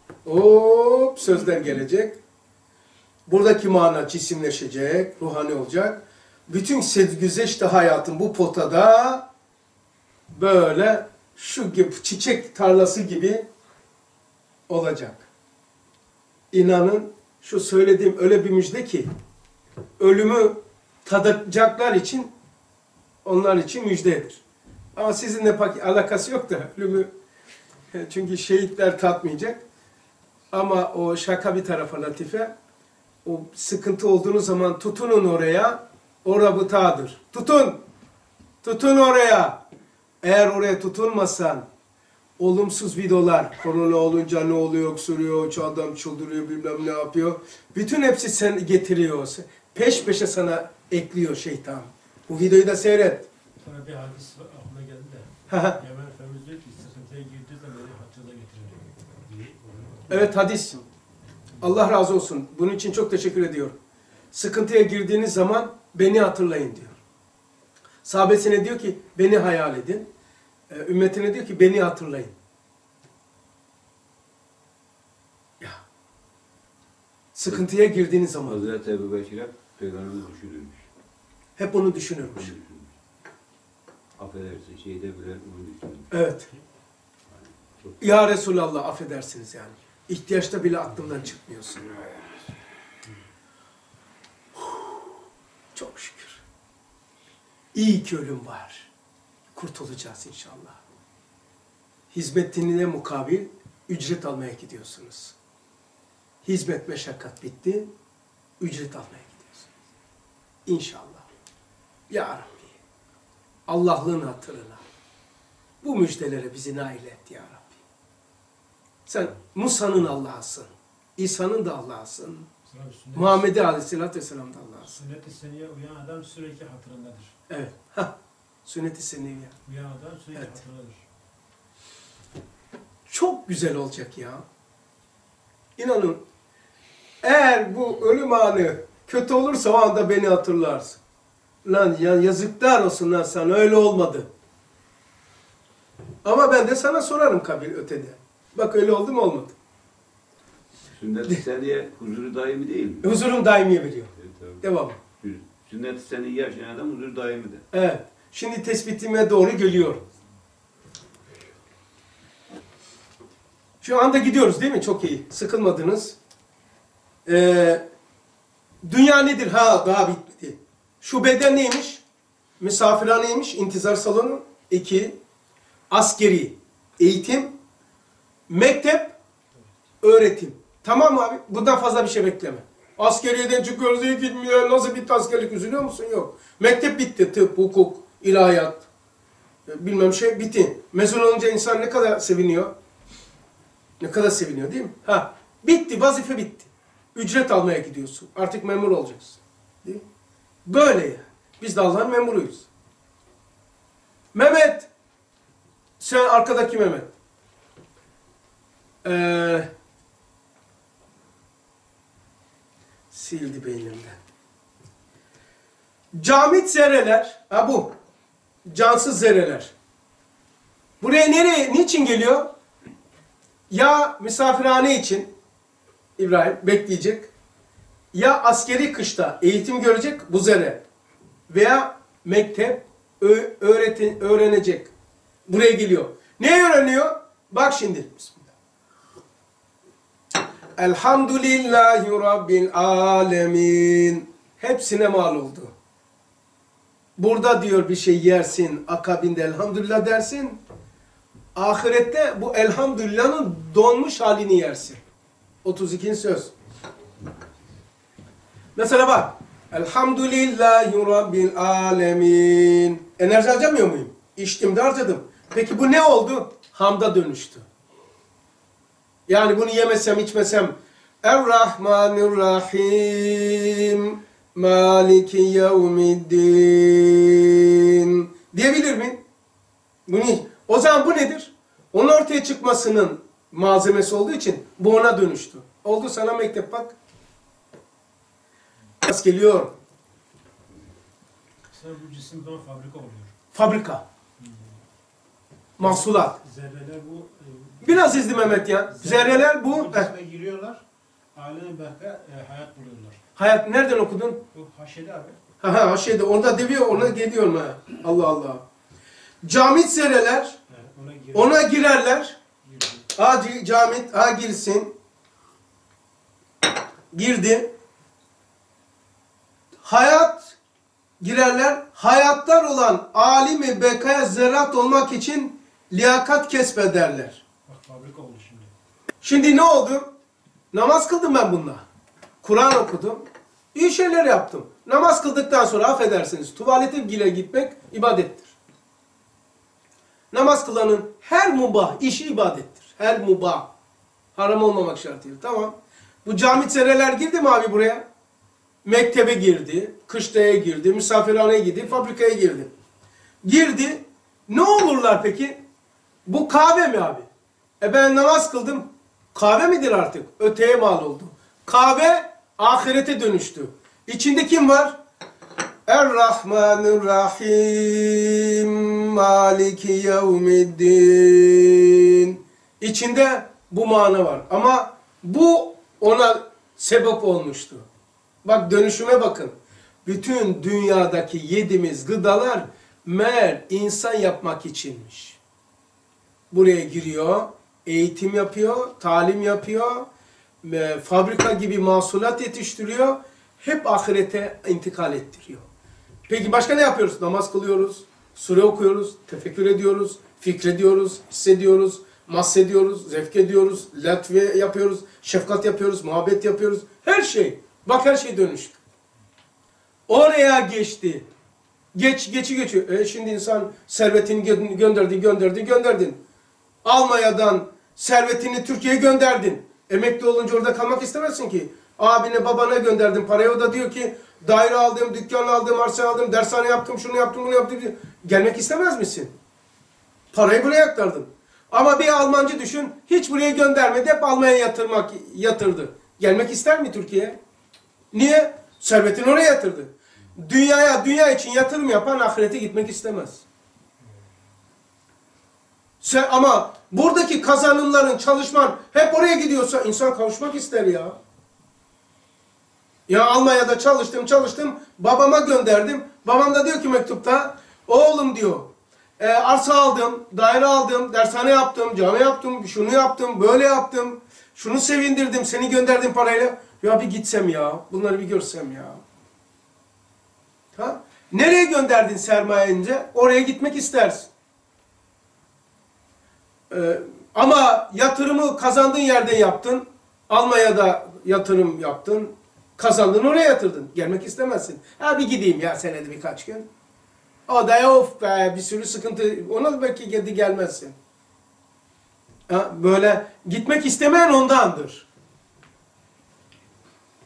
Hop sözler gelecek. Buradaki mana cisimleşecek, ruhani olacak. Bütün güzeşte hayatın bu potada böyle şu gibi çiçek tarlası gibi olacak. İnanın şu söylediğim öyle bir müjde ki ölümü tadacaklar için onlar için müjdedir. Ama sizinle alakası yok da ölümü çünkü şehitler tatmayacak. Ama o şaka bir tarafa latife. O sıkıntı olduğunuz zaman tutunun oraya. O rabıtadır. Tutun. Tutun oraya. Eğer oraya tutunmasan olumsuz videolar, korona olunca ne oluyor, öksürüyor, adam çıldırıyor, bilmem ne yapıyor. Bütün hepsi sen getiriyor. Peş peşe sana ekliyor şeytan. Bu videoyu da seyret. Sonra bir hadis aklıma geldi de. Yaman Efendimiz diyor ki sıkıntıya girdiği zaman beni hatırına getirir. Evet hadis. Allah razı olsun. Bunun için çok teşekkür ediyorum. Sıkıntıya girdiğiniz zaman beni hatırlayın diyor. Sahabesine diyor ki beni hayal edin. Ümmetine diyor ki beni hatırlayın. Ya. Sıkıntıya girdiğiniz zaman. Hazreti Ebu Bekir'e Peygamberimiz düşünürmüş. Hep onu düşünürmüş. Affedersin şeyde bile onu düşünürmüş. Evet. Ya Resulallah affedersiniz yani. İhtiyaçta bile aklımdan çıkmıyorsun. Çok şükür. İyi ki ölüm var. Kurtulacağız inşallah. Hizmetine mukabil ücret almaya gidiyorsunuz. Hizmet meşakkat bitti. Ücret almaya gidiyorsunuz. İnşallah. Ya Rabbi. Allah'lığın hatırına. Bu müjdelere bizi nail et ya Rabbi. Sen Musa'nın Allah'ısın. İsa'nın da Allah'ısın. Muhammed Aleyhisselatü Vesselam da Allah'ısın. Sünnet-i Seniyye uyan adam sürekli hatırındadır. Evet. Hah. Sünnet-i Seniyye. Uyan adam sürekli Evet. hatırındadır. Çok güzel olacak ya. İnanın. Eğer bu ölüm anı kötü olursa o anda beni hatırlarsın. Lan ya yazıklar olsun lan sana öyle olmadı. Ama ben de sana sorarım kabil ötede. Bak öyle oldu mu olmadı. Sünnet-i Seniyye huzuru daimi değil mi? Huzurun daimiye biliyor. Evet, tabii. Devam. Sünnet-i Seniyye yaşayan adam huzur daimi de. Evet. Şimdi tespitime doğru geliyor. Şu anda gidiyoruz değil mi? Çok iyi. Sıkılmadınız. Ee, dünya nedir? Ha daha bitmedi. Şu beden neymiş? Misafirhaneymiş. İntizar salonu. İki. Askeri. Eğitim. Mektep. Öğretim. Tamam mı abi? Bundan fazla bir şey bekleme. Askeriyeden çıkıyoruz. İyi gitmiyor. Nasıl bitti askerlik? Üzülüyor musun? Yok. Mektep bitti. Tıp, hukuk, ilahiyat. Bilmem şey bitti. Mezun olunca insan ne kadar seviniyor. Ne kadar seviniyor değil mi? Ha, bitti. Vazife bitti. ücret almaya gidiyorsun. Artık memur olacaksın. Değil mi? Böyle yani. Biz de Allah'ın memuruyuz. Mehmet, sen arkadaki Mehmet. Ee, sildi beynimden. Camit zerreler, ha bu. Cansız zerreler. Buraya nereye, niçin geliyor? Ya misafirhane için İbrahim bekleyecek. Ya askeri kışta eğitim görecek bu zerre. Veya mektep öğretin, öğrenecek. Buraya geliyor. Ne öğreniyor? Bak şimdi. Bismillah. Elhamdülillahi Rabbil alemin. Hepsine mal oldu. Burada diyor bir şey yersin, akabinde elhamdülillah dersin. Ahirette bu elhamdülillah'ın donmuş halini yersin. otuz ikinci söz. Mesela bak. Elhamdülillahi Rabbil alemin. Enerji harcamıyor muyum? İçtim de harcadım. Peki bu ne oldu? Hamda dönüştü. Yani bunu yemesem içmesem Er-Rahmanir-Rahim Maliki yevmiddin diyebilir miyim? Bunu, o zaman bu nedir? Onun ortaya çıkmasının malzemesi olduğu için bu ona dönüştü. Oldu sana mektep bak. Nasıl geliyor? Mesela bu cisim zaman fabrika oluyor. Fabrika. Mahsulat. Zerreler bu... E, Biraz izli Mehmet ya. Zerreler bu. Bu Heh. cisme giriyorlar. Alem-i berka e, hayat buluyorlar. Hayat nereden okudun? Bu haşeri abi. Ha ha şeyde orada demiyor ona geliyor ha. Allah Allah. Camit zerreler Yani ona giriyor. ona girerler. Giriyor. Ha camit ha girsin. Girdi. Hayat girerler. Hayatlar olan alimi bekaya zerrat olmak için liyakat kesbederler. Bak fabrika oldu şimdi. Şimdi ne oldu? Namaz kıldım ben bununla. Kur'an okudum. İyi şeyler yaptım. Namaz kıldıktan sonra affedersiniz tuvalete bile gitmek ibadettir. Namaz kılanın her mubah işi ibadettir. Her mubah. Haram olmamak şartıyla. Tamam. Bu camit seneler girdi mi abi buraya? Mektebe girdi, kışlaya girdi, misafirhaneye girdi, fabrikaya girdi. Girdi. Ne olurlar peki? Bu kahve mi abi? E ben namaz kıldım. Kahve midir artık? Öteye mal oldu. Kahve ahirete dönüştü. İçinde kim var? Er-Rahmanir-Rahim Maliki yevmiddin. İçinde bu mana var. Ama bu ona sebep olmuştu. Bak dönüşüme bakın. Bütün dünyadaki yediğimiz gıdalar meğer insan yapmak içinmiş. Buraya giriyor, eğitim yapıyor, talim yapıyor, fabrika gibi mahsulat yetiştiriyor. Hep ahirete intikal ettiriyor. Peki başka ne yapıyoruz? Namaz kılıyoruz, sure okuyoruz, tefekkür ediyoruz, fikrediyoruz, hissediyoruz, mahsediyoruz, zevk ediyoruz, letve yapıyoruz, şefkat yapıyoruz, muhabbet yapıyoruz. Her şey. Bak her şey dönüştü. Oraya geçti. Geç, geçi geçiyor. E şimdi insan servetini gö gönderdi, gönderdi, gönderdin. Almanya'dan servetini Türkiye'ye gönderdin. Emekli olunca orada kalmak istemezsin ki. Abine, babana gönderdin parayı. O da diyor ki daire aldım, dükkan aldım, arsa aldım, dershane yaptım, şunu yaptım, bunu yaptım. Gelmek istemez misin? Parayı buraya aktardın. Ama bir Almancı düşün, hiç buraya göndermedi, hep Almanya'ya yatırmak, yatırdı. Gelmek ister mi Türkiye'ye? Niye? Servetini oraya yatırdı. Dünyaya, dünya için yatırım yapan ahirete gitmek istemez. Sen, ama buradaki kazanımların, çalışman hep oraya gidiyorsa insan kavuşmak ister ya. Ya Almanya'da çalıştım, çalıştım, babama gönderdim. Babam da diyor ki mektupta, oğlum diyor, e, arsa aldım, daire aldım, dershane yaptım, cami yaptım, şunu yaptım, böyle yaptım, şunu sevindirdim, seni gönderdim parayla. Ya bir gitsem ya, bunları bir görsem ya. Ha? Nereye gönderdin sermayence? Oraya gitmek istersin. Ee, ama yatırımı kazandığın yerde yaptın. Almanya'da yatırım yaptın. Kazandın oraya yatırdın. Gelmek istemezsin. Ha bir gideyim ya senede birkaç gün. O da ya of be bir sürü sıkıntı. Ona belki gel gelmezsin. Ha, böyle gitmek istemeyen ondandır.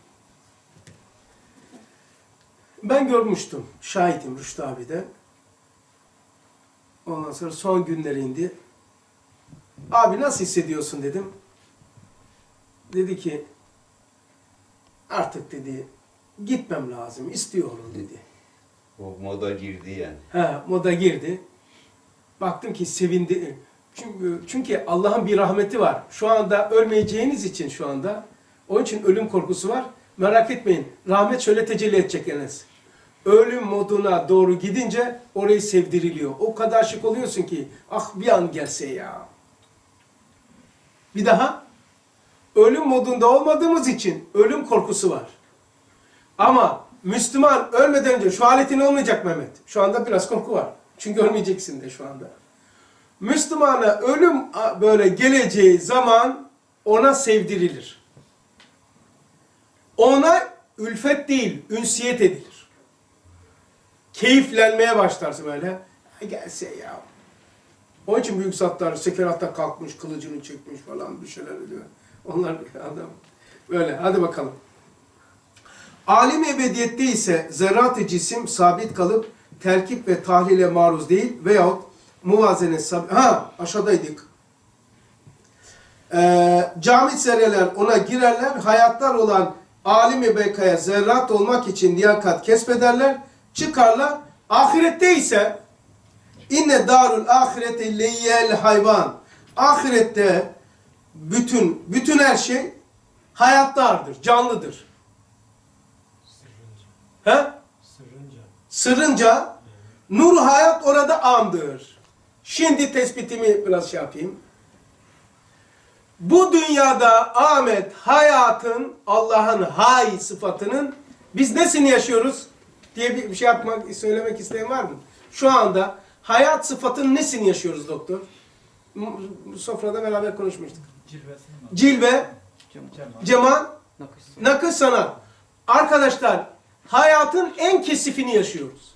Ben görmüştüm. Şahidim Rüştü abiden. Ondan sonra son günlerinde abi nasıl hissediyorsun dedim. Dedi ki artık dedi gitmem lazım, istiyorum dedi. O moda girdi yani. Ha, moda girdi. Baktım ki sevindi. Çünkü, çünkü Allah'ın bir rahmeti var. Şu anda ölmeyeceğiniz için şu anda. Onun için ölüm korkusu var. Merak etmeyin. Rahmet şöyle tecelli edecek Enes. Ölüm moduna doğru gidince orayı sevdiriliyor. O kadar şık oluyorsun ki ah bir an gelse ya. Bir daha ölüm modunda olmadığımız için ölüm korkusu var. Ama Müslüman ölmeden önce şu aletin olmayacak Mehmet. Şu anda biraz korku var. Çünkü ölmeyeceksin de şu anda. Müslümana ölüm böyle geleceği zaman ona sevdirilir. Ona ülfet değil, ünsiyet edilir. Keyiflenmeye başlarsın böyle. Gelse ya. Onun için büyük zatlar sekeratta kalkmış, kılıcını çekmiş falan bir şeyler diyor. Onlar adam. Böyle hadi bakalım. Alim ebediyette ise zerrat-ı cisim sabit kalıp terkip ve tahlile maruz değil veyahut muvazene sabit. Ha aşağıdaydık. Ee, camit zerreler ona girerler. Hayatlar olan alim-i bekaya zerrat olmak için liyakat kesbederler. Çıkarlar. Ahirette ise inne darul ahirete leyyel hayvan. Ahirette bütün bütün her şey hayattadır, canlıdır. He? Sırrınca. Sırrınca nur hayat orada amdır. Şimdi tespitimi biraz şey yapayım. Bu dünyada Ahmet hayatın, Allah'ın hay sıfatının biz nesini yaşıyoruz diye bir şey yapmak, söylemek isteyen var mı? Şu anda hayat sıfatının nesini yaşıyoruz doktor? Bu sofrada beraber konuşmuştuk. Cilvesini mi? Cilve, Cemal. cemal, Nakış. nakış sanat. Arkadaşlar hayatın en kesifini yaşıyoruz.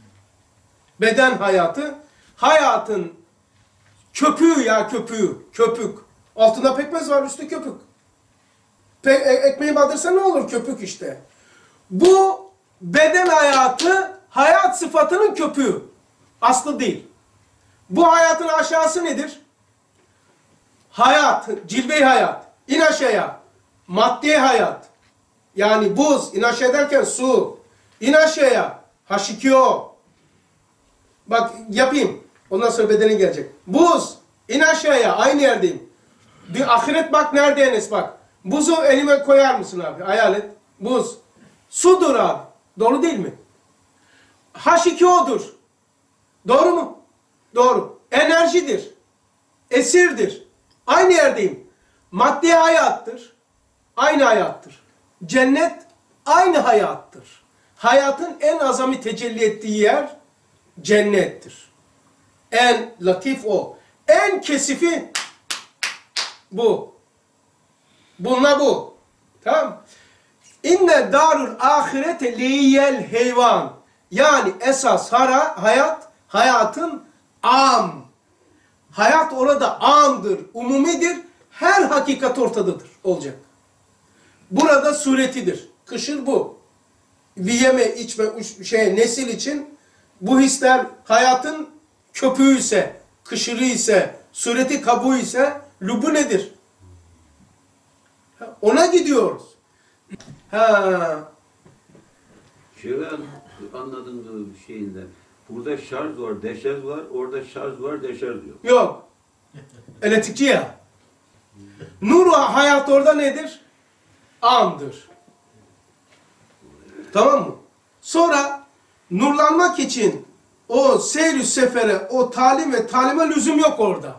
Beden hayatı, hayatın köpüğü ya köpüğü, köpük. Altında pekmez var, üstü köpük. Pe e ekmeği batırsa ne olur? Köpük işte. Bu beden hayatı, hayat sıfatının köpüğü. Aslı değil. Bu hayatın aşağısı nedir? Hayat, cilve-i hayat. İn aşağıya. Maddi hayat. Yani buz, in aşağı derken su. İn aşağıya. H iki O. Bak yapayım. Ondan sonra bedenin gelecek. Buz. İn aşağıya. Aynı yerdeyim. Bir ahiret bak nerede Enes bak. Buzu elime koyar mısın abi? Hayal et. Buz. Sudur abi. Doğru değil mi? H iki O'dur. Doğru mu? Doğru. Enerjidir. Esirdir. Aynı yerdeyim. Maddi hayattır. Aynı hayattır. Cennet aynı hayattır. Hayatın en azami tecelli ettiği yer cennettir. En latif o. En kesifi bu. Bununla bu. Tamam. İnne darul ahirete liyel heyvan. Yani esas hara, hayat, hayatın am. Hayat orada amdır, umumidir. Her hakikat ortadadır, olacak. Burada suretidir. Kışır bu. Yeme, içme, şey, nesil için bu hisler hayatın köpüğü ise, kışırı ise, sureti kabuğu ise lübü nedir? Ona gidiyoruz. Ha. Şöyle anladığım şeyinden. Burada şarj var, deşarj var. Orada şarj var, deşarj yok. Yok. Elektrikçi ya. Nur hayat orada nedir? Amdır. Tamam mı? Sonra nurlanmak için o seyr-ü sefere, o talim ve talime lüzum yok orada.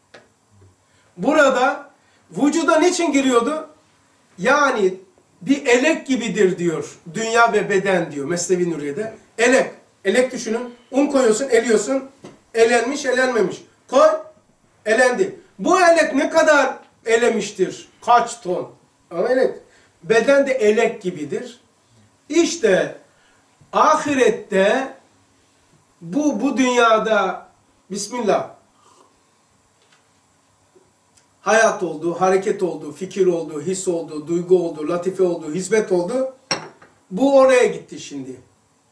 Burada vücuda niçin giriyordu? Yani bir elek gibidir diyor. Dünya ve beden diyor Mesnevi Nuriye'de. Elek. Elek düşünün. Un koyuyorsun, eliyorsun. Elenmiş, elenmemiş. Koy, elendi. Bu elek ne kadar elemiştir? Kaç ton? Ama elek. Beden de elek gibidir. İşte ahirette bu bu dünyada Bismillah hayat oldu, hareket oldu, fikir oldu, his oldu, duygu oldu, latife oldu, hizmet oldu. Bu oraya gitti şimdi.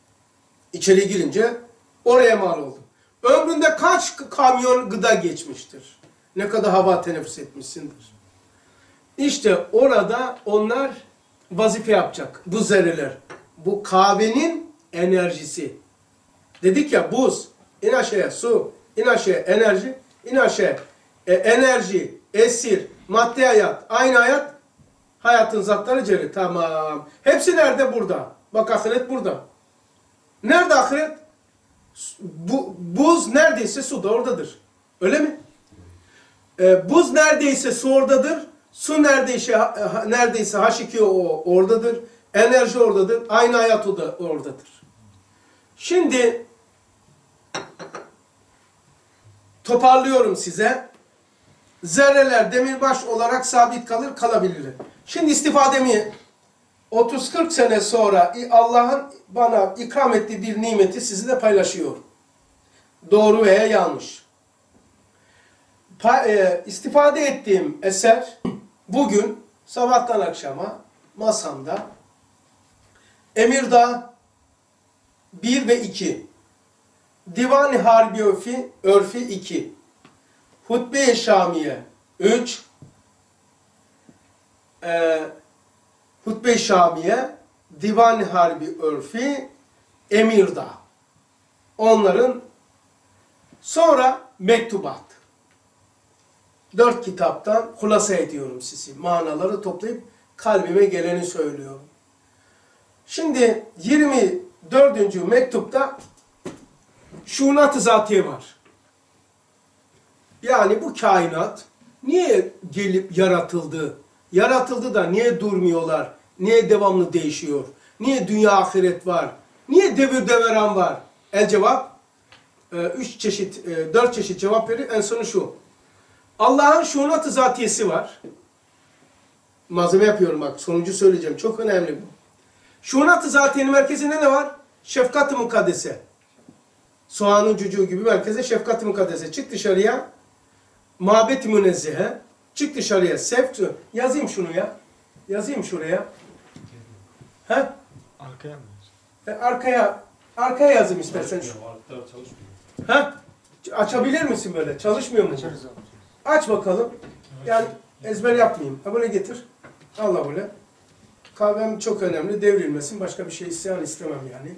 İçeri girince oraya mal oldun. Ömründe kaç kamyon gıda geçmiştir? Ne kadar hava teneffüs etmişsindir? İşte orada onlar vazife yapacak. Bu zerreler. Bu kahvenin enerjisi. Dedik ya buz, in aşağıya su, in aşağıya enerji, in aşağıya e, enerji, esir, madde hayat, aynı hayat, hayatın zatları celi. Tamam. Hepsi nerede? Burada. Bak ahiret burada. Nerede ahiret? Bu, buz neredeyse su da oradadır. Öyle mi? E, buz neredeyse su oradadır. Su neredeyse, ha, neredeyse H iki O oradadır. Enerji oradadır. Aynı hayat o da oradadır. Şimdi toparlıyorum size. Zerreler demirbaş olarak sabit kalır, kalabilirler. Şimdi istifademi otuz kırk sene sonra Allah'ın bana ikram ettiği bir nimeti sizinle paylaşıyorum. Doğru veya yanlış. Pa e, istifade ettiğim eser bugün sabahtan akşama masamda Emirdağ bir ve iki, Divan-ı Harbi Örfi, Örfi iki, Hutbe-i Şamiye üç, e, Hutbe-i Şamiye, Divan-ı Harbi Örfi, Emirdağ. Onların sonra mektubat. Dört kitaptan hulasa ediyorum sizi. Manaları toplayıp kalbime geleni söylüyorum. Şimdi yirmi dördüncü mektupta şunat-ı zatiye var. Yani bu kainat niye gelip yaratıldı? Yaratıldı da niye durmuyorlar? Niye devamlı değişiyor? Niye dünya ahiret var? Niye devir deveran var? El cevap, üç çeşit, dört çeşit cevap verir. En sonu şu. Allah'ın şunat-ı zatiyesi var. Malzeme yapıyorum bak. Sonuncu söyleyeceğim. Çok önemli bu. Şunat-ı zatiyenin merkezinde ne var? Şefkat-ı mukaddese. Soğanın cücüğü gibi merkeze şefkat-ı mukaddese. Çık dışarıya. Mabet-i münezzehe. Çık dışarıya. Sevk. Yazayım şunu ya. Yazayım şuraya. He? Arkaya mı? E, arkaya. Arkaya yazayım istersen. Çalışmıyor. Çalışmıyor. He? Açabilir misin böyle? Çalışmıyor mu? Açarız abi. Aç bakalım. Yani ezber yapmayayım. Ha böyle getir. Allah böyle. Kahvem çok önemli. Devrilmesin. Başka bir şey isteyen istemem yani.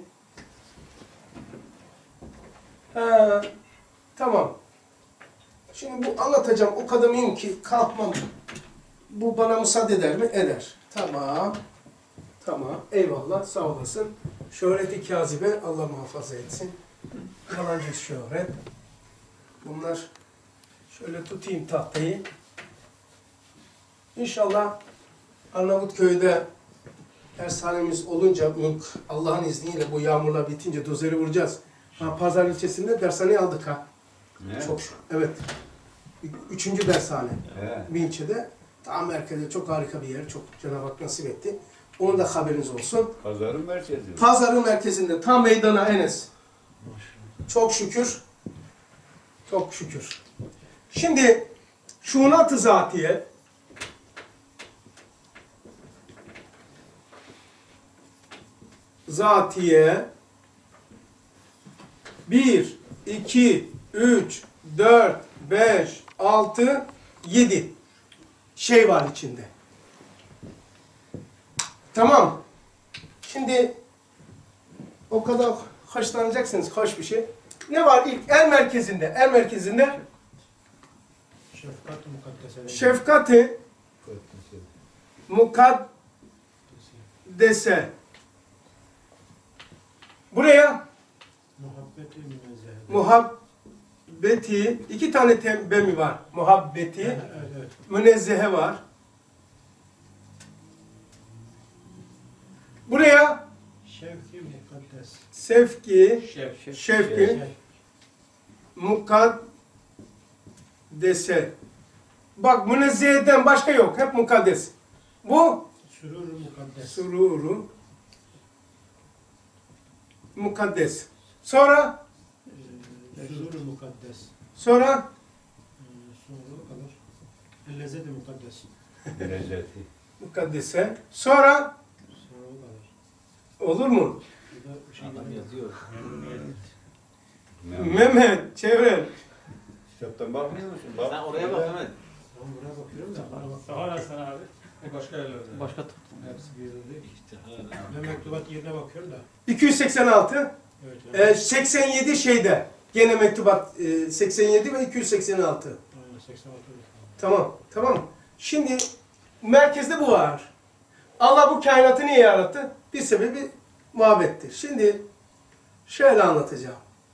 Ha, tamam. Şimdi bu anlatacağım. O kadar mühim ki kalkmam. Bu bana müsaade eder mi? Eder. Tamam. Tamam. Eyvallah. Sağ olasın. Şöhreti kâzibe Allah muhafaza etsin. Yalancı şöhret. Bunlar şöyle tutayım tahtayı. İnşallah Arnavutköy'de dershanemiz olunca Allah'ın izniyle bu yağmurlar bitince dozeri vuracağız. Ha, Pazar ilçesinde dershaneyi aldık ha. Ne? Çok evet. Üçüncü dershane. He. Bir ilçede tam merkezde çok harika bir yer. Çok Cenab-ı Hak nasip etti. Onun da haberiniz olsun. Pazarın merkezi. Pazarın merkezinde tam meydana Enes. Çok şükür. Çok şükür. Şimdi şunat-ı zatiye zatiye bir, iki, üç, dört, beş, altı, yedi şey var içinde. Tamam. Şimdi o kadar hoşlanacaksınız. Hoş bir şey. Ne var ilk? El merkezinde. El merkezinde Şefkat-ı mukaddese. şefkati mukaddese. Buraya Muhabbeti münezzehe. muhabbeti, iki tane tembemi var. Muhabbeti, Evet, evet. münezzehe var. Buraya Şevki mukaddes. sevki, Şef. Şef. şevki, Şevk. mukaddese. Bak münezzeheden başka yok. Hep mukaddes. Bu Sürur-u mukaddes. sururu mukaddes. Sonra Ee, Sürur-u mukaddes. sonra Ee, Sonra kalır. El-lezzet-i mukaddes. Lezzeti. mukaddese. Sonra Sonra kalır. olur mu? Bu da Adam yazıyor. Mehmet, çevre. Kitaptan bakmıyor musun? Sen Bak. oraya bak Mehmet. Ben buraya bakıyorum da. Bana bak. Daha Hasan abi. E başka yerlerde. Başka Hepsi bir yerde değil. İşte hala. Ben mektubat yerine bakıyorum da. iki yüz seksen altı, Evet. e, seksen yedi şeyde. Gene mektubat e, seksen yedi ve iki yüz seksen altı. Aynen seksen altı. Tamam, tamam. Şimdi merkezde bu var. Allah bu kainatı niye yarattı? Bir sebebi muhabbettir. Şimdi şöyle anlatacağım.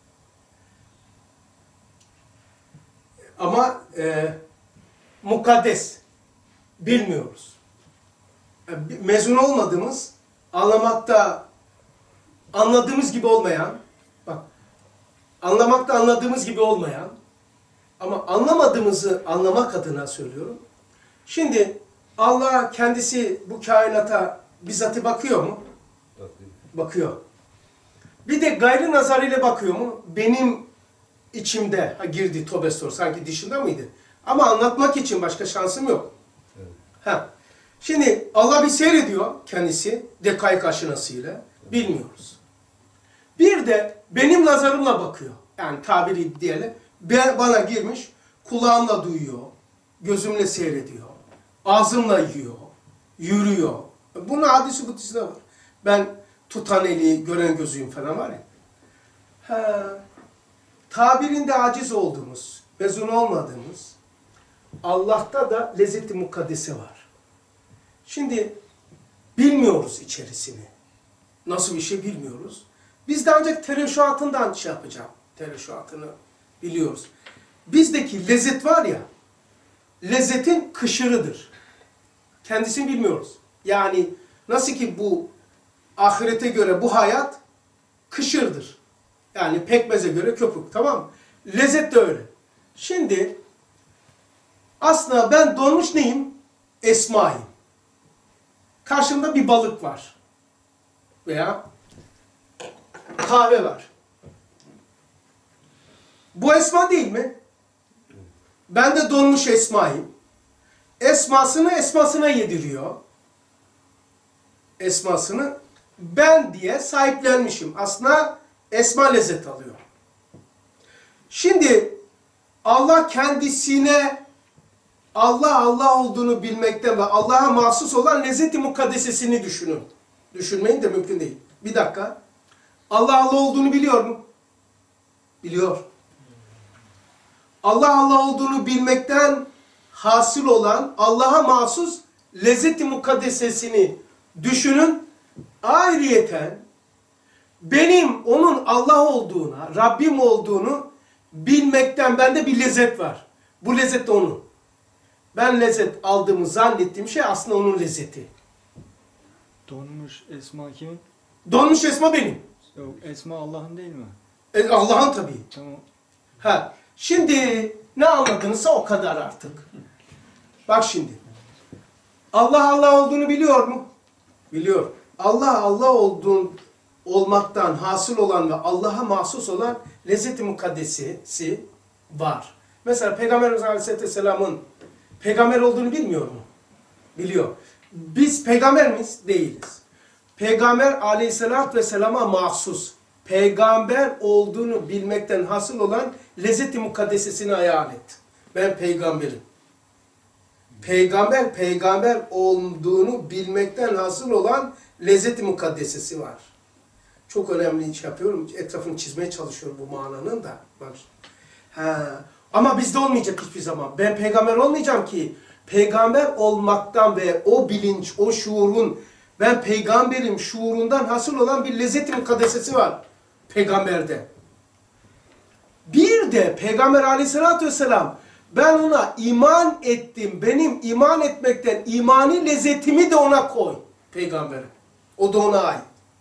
Ama e, mukaddes bilmiyoruz. E, mezun olmadığımız, anlamakta anladığımız gibi olmayan, bak anlamakta anladığımız gibi olmayan ama anlamadığımızı anlamak adına söylüyorum. Şimdi Allah kendisi bu kainata bizzatı bakıyor mu? Bakıyor. Bir de gayrı nazarıyla bakıyor mu? Benim içimde ha, girdi tobestor sanki dışında mıydı? Ama anlatmak için başka şansım yok. Evet. Ha. Şimdi Allah bir seyrediyor kendisi dekaik aşinasıyla. Bilmiyoruz. Bir de benim nazarımla bakıyor. Yani tabiri diyelim. Ben, bana girmiş, kulağımla duyuyor, gözümle seyrediyor, ağzımla yiyor, yürüyor. Bunun hadisi kutisi de var. Ben tutan eli, gören gözüyüm falan var ya. Ha, tabirinde aciz olduğumuz, mezun olmadığımız, Allah'ta da lezzet-i mukaddese var. Şimdi bilmiyoruz içerisini. Nasıl bir şey bilmiyoruz. Biz de ancak tereşuatından şey yapacağım. Tereşuatını biliyoruz. Bizdeki lezzet var ya, lezzetin kışırıdır. Kendisini bilmiyoruz. Yani nasıl ki bu ahirete göre bu hayat kışırdır. Yani pekmeze göre köpük, tamam mı? Lezzet de öyle. Şimdi aslında ben donmuş neyim? Esma'yım. Karşımda bir balık var. Veya kahve var. Bu esma değil mi? Ben de donmuş esmayım. Esmasını esmasına yediriyor. Esmasını ben diye sahiplenmişim. Aslında esma lezzet alıyor. Şimdi Allah kendisine Allah Allah olduğunu bilmekten ve Allah'a mahsus olan lezzet-i mukaddesesini düşünün. Düşünmeyin de mümkün değil. Bir dakika. Allah Allah olduğunu biliyor mu? Biliyor. Allah Allah olduğunu bilmekten hasıl olan Allah'a mahsus lezzet-i mukaddesesini düşünün. Ayrıyeten benim onun Allah olduğuna, Rabbim olduğunu bilmekten bende bir lezzet var. Bu lezzet de onun. Ben lezzet aldığımı zannettiğim şey aslında onun lezzeti. Donmuş Esma kimin? Donmuş esma benim. Yok, Esma Allah'ın değil mi? E, Allah'ın tabii. Tamam. Ha, şimdi ne anladınızsa o kadar artık. Bak şimdi. Allah Allah olduğunu biliyor mu? Biliyor. Allah Allah olduğun olmaktan hasıl olan ve Allah'a mahsus olan lezzet-i mukaddesesi var. Mesela Peygamberimiz Aleyhisselatü Vesselam'ın peygamber olduğunu bilmiyor mu? Biliyor. Biz peygamber miyiz? Değiliz. Peygamber Aleyhisselatü Vesselam'a mahsus, peygamber olduğunu bilmekten hasıl olan lezzet-i mukaddesesini hayal et. Ben peygamberim. Peygamber, peygamber olduğunu bilmekten hasıl olan lezzet-i mukaddesesi var. Çok önemli iş yapıyorum. Etrafını çizmeye çalışıyorum bu mananın da. Bak. Ha. Ama bizde olmayacak hiçbir zaman. Ben peygamber olmayacağım ki peygamber olmaktan ve o bilinç, o şuurun ben peygamberim şuurundan hasıl olan bir lezzet-i mukaddesesi var peygamberde. Bir de Peygamber Aleyhisselatü Vesselam ben ona iman ettim. Benim iman etmekten imani lezzetimi de ona koy. Peygamber'e. O da ona ait.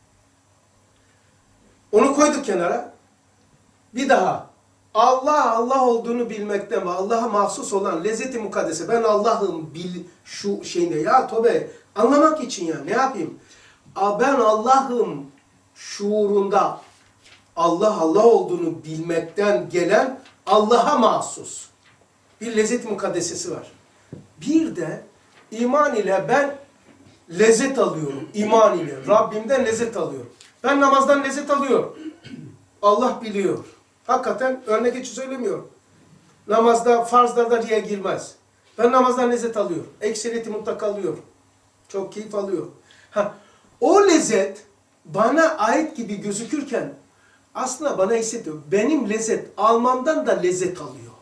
Onu koyduk kenara. Bir daha. Allah Allah olduğunu bilmekten ve Allah'a mahsus olan lezzet-i mukaddese. Ben Allah'ım bil şu şeyinde. Ya tövbe anlamak için ya ne yapayım? Ben Allah'ım şuurunda Allah Allah olduğunu bilmekten gelen Allah'a mahsus bir lezzet-i mukaddesesi var. Bir de iman ile ben lezzet alıyorum. İman ile Rabbimden lezzet alıyorum. Ben namazdan lezzet alıyorum. Allah biliyor. Hakikaten örnek için söylemiyorum. Namazda, farzlarda riya girmez. Ben namazdan lezzet alıyorum. Ekseriyeti mutlaka alıyorum. Çok keyif alıyorum. Ha, o lezzet bana ait gibi gözükürken aslında bana hissediyor. Benim lezzet almamdan da lezzet alıyor.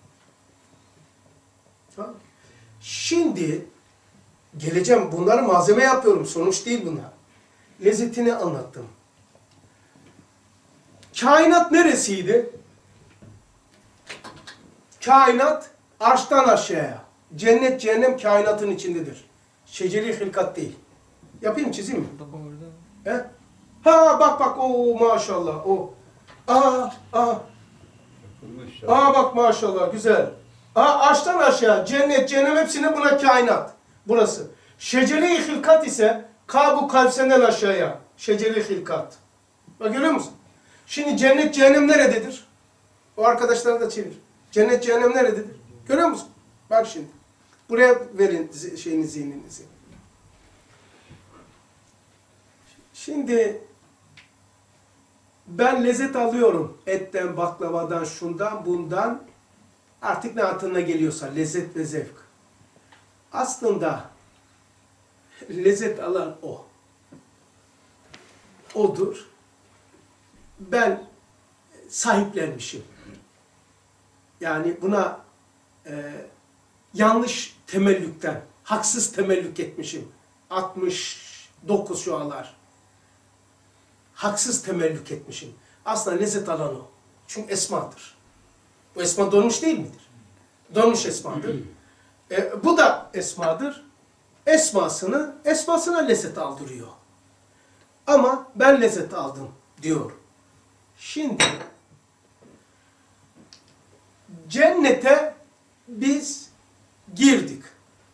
Ha? Şimdi geleceğim. Bunları malzeme yapıyorum. Sonuç değil bunlar. Lezzetini anlattım. Kainat neresiydi? Kainat arştan aşağıya. Cennet cehennem kainatın içindedir. Şeceri hilkat değil. Yapayım çizeyim mi? Bak orada. He? Ha bak bak o maşallah o. Aa aa. Aa bak maşallah güzel. Aa arştan aşağı cennet cehennem hepsine buna kainat. Burası. Şeceri hilkat ise kabu kavsenden aşağıya. Şeceri hilkat. Bak görüyor musun? Şimdi cennet cehennem nerededir? O arkadaşlara da çevir. Cennet cehennem nerededir? Görüyor musun? Bak şimdi. Buraya verin şeyini, zihninizi. Şimdi ben lezzet alıyorum. Etten, baklavadan, şundan, bundan. Artık ne aklına geliyorsa lezzet ve zevk. Aslında lezzet alan o. Odur. Ben sahiplenmişim. Yani buna e, yanlış temellükten, haksız temellük etmişim. altmış dokuz şu anlar. Haksız temellük etmişim. Aslında lezzet alan o. Çünkü esmadır. Bu esma donmuş değil midir? Donmuş esmadır. E, bu da esmadır. Esmasını, esmasına lezzet aldırıyor. Ama ben lezzet aldım diyor. Şimdi cennete biz girdik.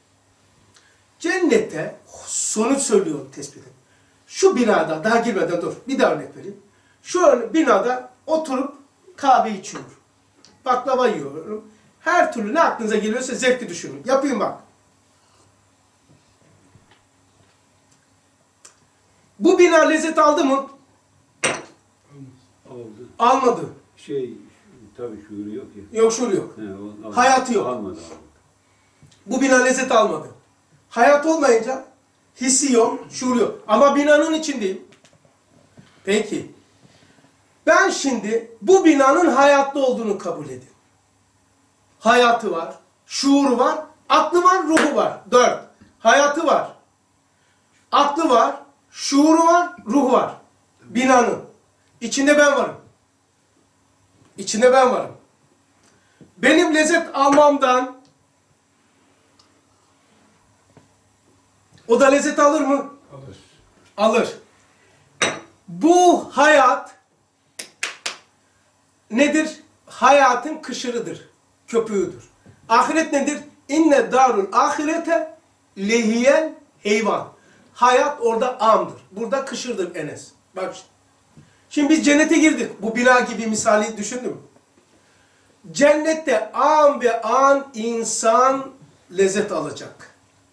Cennete sonuç söylüyor tespit edin. Şu binada daha girmeden dur bir daha örnek vereyim. Şu binada oturup kahve içiyorum. Baklava yiyorum. Her türlü ne aklınıza geliyorsa zevkli düşünün. Yapayım bak. Bu bina lezzet aldı mı? Oldu. Almadı. Şey, tabii şuuru yok ya. Yok şuur yok. He, o- Hayatı yok. Almadı almadı. Bu bina lezzet almadı. Hayat olmayınca hissi yok, şuur yok. Ama binanın içindeyim. Peki. Ben şimdi bu binanın hayatta olduğunu kabul edin. Hayatı var, şuuru var, aklı var, ruhu var. Dört. Hayatı var. Aklı var, şuuru var, ruhu var. Binanın. İçinde ben varım. İçinde ben varım. Benim lezzet almamdan o da lezzet alır mı? Alır. Alır. Bu hayat nedir? Hayatın kışırıdır. Köpüğüdür. Ahiret nedir? İnne darul ahirete lehiyel heyvan. Hayat orada amdır. Burada kışırdır Enes. Bak şimdi. Şimdi biz cennete girdik. Bu bina gibi misali düşündün mü? Cennette an ve an insan lezzet alacak.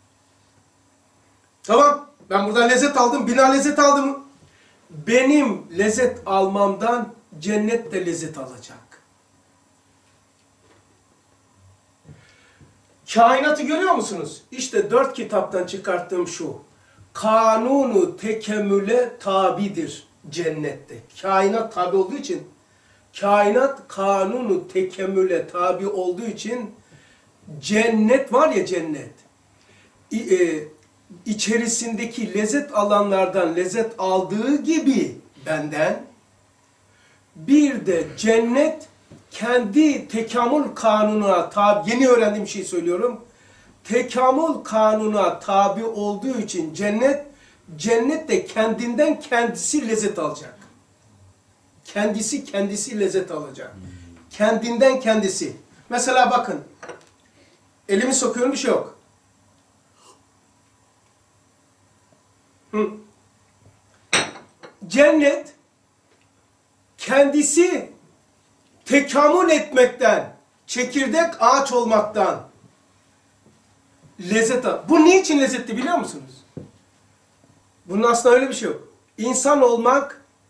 Tamam. Ben buradan lezzet aldım. Bina lezzet aldı mı? Benim lezzet almamdan cennet de lezzet alacak. Kainatı görüyor musunuz? İşte dört kitaptan çıkarttığım şu. Kanunu tekemmüle tabidir cennette. Kainat tabi olduğu için, kainat kanunu tekemmüle tabi olduğu için cennet var ya cennet. İ, e, içerisindeki lezzet alanlardan lezzet aldığı gibi benden bir de cennet kendi tekamül kanununa tabi, yeni öğrendiğim şeyi söylüyorum. Tekamül kanununa tabi olduğu için cennet, cennet de kendinden kendisi lezzet alacak. Kendisi kendisi lezzet alacak. Kendinden kendisi. Mesela bakın. Elimi sokuyorum bir şey yok. Hı. Cennet kendisi tekamül etmekten, çekirdek ağaç olmaktan lezzet al. Bu niçin lezzetli biliyor musunuz? Bunun aslında öyle bir şey yok. İnsan olmak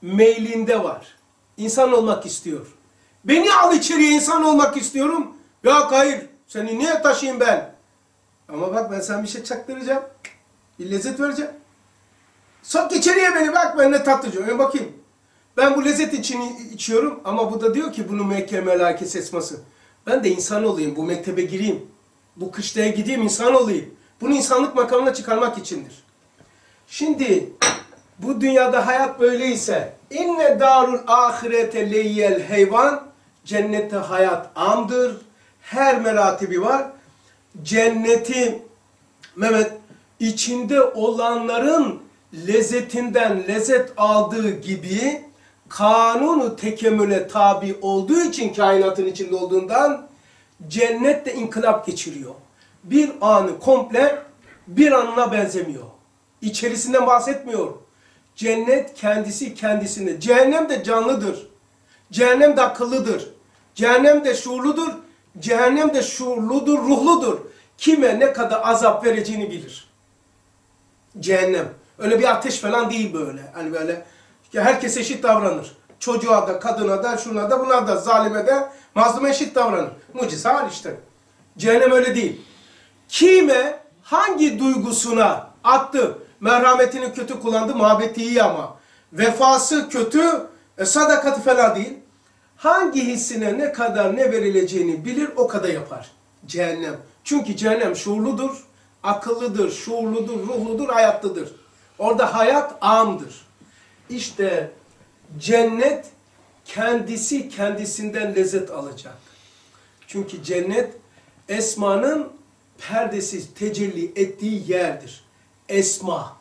meylinde var. İnsan olmak istiyor. Beni al içeriye, insan olmak istiyorum. Ya hayır, seni niye taşıyayım ben? Ama bak ben sana bir şey çaktıracağım. Bir lezzet vereceğim. Sok içeriye beni, bak ben ne tatlıcı. Ben bakayım. Ben bu lezzet için içiyorum ama bu da diyor ki bunu Mekke melakesi esması. Ben de insan olayım, bu mektebe gireyim. Bu kışlaya gideyim, insan olayım. Bunu insanlık makamına çıkarmak içindir. Şimdi bu dünyada hayat böyleyse inne darul ahirete leyyel heyvan, cennette hayat amdır. Her meratibi var. Cenneti Mehmet içinde olanların lezzetinden lezzet aldığı gibi kanunu tekemmüle tabi olduğu için kainatın içinde olduğundan cennet de inkılap geçiriyor. Bir anı komple bir anına benzemiyor. İçerisinden bahsetmiyor. Cennet kendisi kendisinde. Cehennem de canlıdır. Cehennem de akıllıdır. Cehennem de şuurludur. Cehennem de şuurludur, ruhludur. Kime ne kadar azap vereceğini bilir. Cehennem. Öyle bir ateş falan değil böyle. Hani böyle herkes eşit davranır. Çocuğa da, kadına da, şuna da, buna da, zalime de, mazluma eşit davranır. Mucize hal işte. Cehennem öyle değil. Kime hangi duygusuna attı? Merhametini kötü kullandı, muhabbeti iyi ama. Vefası kötü, e, sadakati falan değil. Hangi hissine ne kadar ne verileceğini bilir, o kadar yapar. Cehennem. Çünkü cehennem şuurludur, akıllıdır, şuurludur, ruhludur, hayatlıdır. Orada hayat amdır. İşte cennet kendisi kendisinden lezzet alacak. Çünkü cennet esmanın perdesiz tecelli ettiği yerdir. Esma.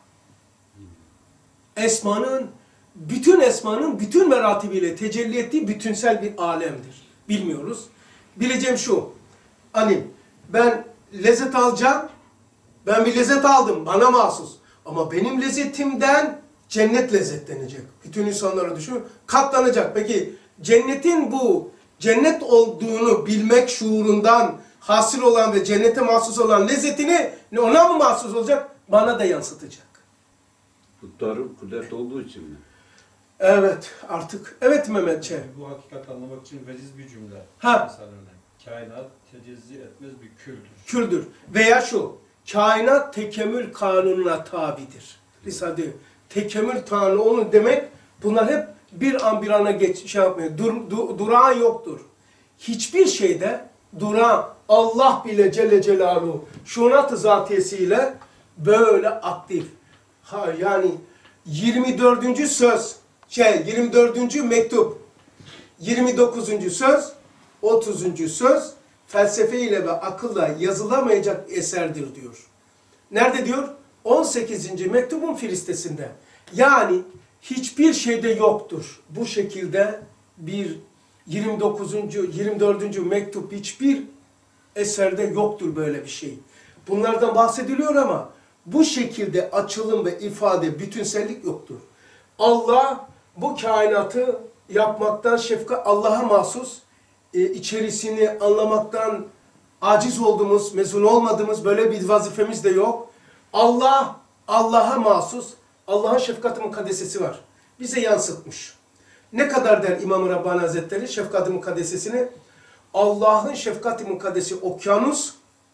Esmanın, bütün esmanın bütün meratibiyle tecelli ettiği bütünsel bir alemdir. Bilmiyoruz. Bileceğim şu. Hani ben lezzet alacağım. Ben bir lezzet aldım. Bana mahsus. Ama benim lezzetimden cennet lezzetlenecek. Bütün insanlara düşün. Katlanacak. Peki cennetin bu cennet olduğunu bilmek şuurundan hasıl olan ve cennete mahsus olan lezzetini ona mı mahsus olacak? Bana da yansıtacak. Bu darul kudret olduğu için mi? Evet artık. Evet Mehmetçe. Bu hakikati anlamak için veciz bir cümle. Ha. Mesela örnek. Kainat tecezzi etmez bir küldür. Kürdür. Veya şu. Kainat tekemmül kanununa tabidir. Risale diyor. Tekemmül kanunu demek bunlar hep bir an bir ana geç, şey yapmıyor. Dur, du, durağan yoktur. Hiçbir şeyde duran Allah bile Celle Celaluhu şunat-ı zatiyesiyle böyle aktif. Ha, yani yirmi dördüncü söz, şey yirmi dördüncü mektup, yirmi dokuzuncu söz, otuzuncu söz felsefe ile ve akılla yazılamayacak eserdir diyor. Nerede diyor? on sekizinci mektubun filistesinde. Yani hiçbir şeyde yoktur. Bu şekilde bir yirmi dokuzuncu yirmi dördüncü mektup hiçbir eserde yoktur böyle bir şey. Bunlardan bahsediliyor ama bu şekilde açılım ve ifade, bütünsellik yoktur. Allah bu kainatı yapmaktan şefkat, Allah'a mahsus, e, içerisini anlamaktan aciz olduğumuz, mezun olmadığımız böyle bir vazifemiz de yok. Allah, Allah'a mahsus, Allah'ın şefkat-i mukaddesesi var. Bize yansıtmış. Ne kadar der İmam-ı Rabbani Hazretleri şefkat-i mukaddesesini? Allah'ın şefkat-i mukaddesi okyanus,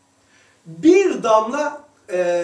bir damla e,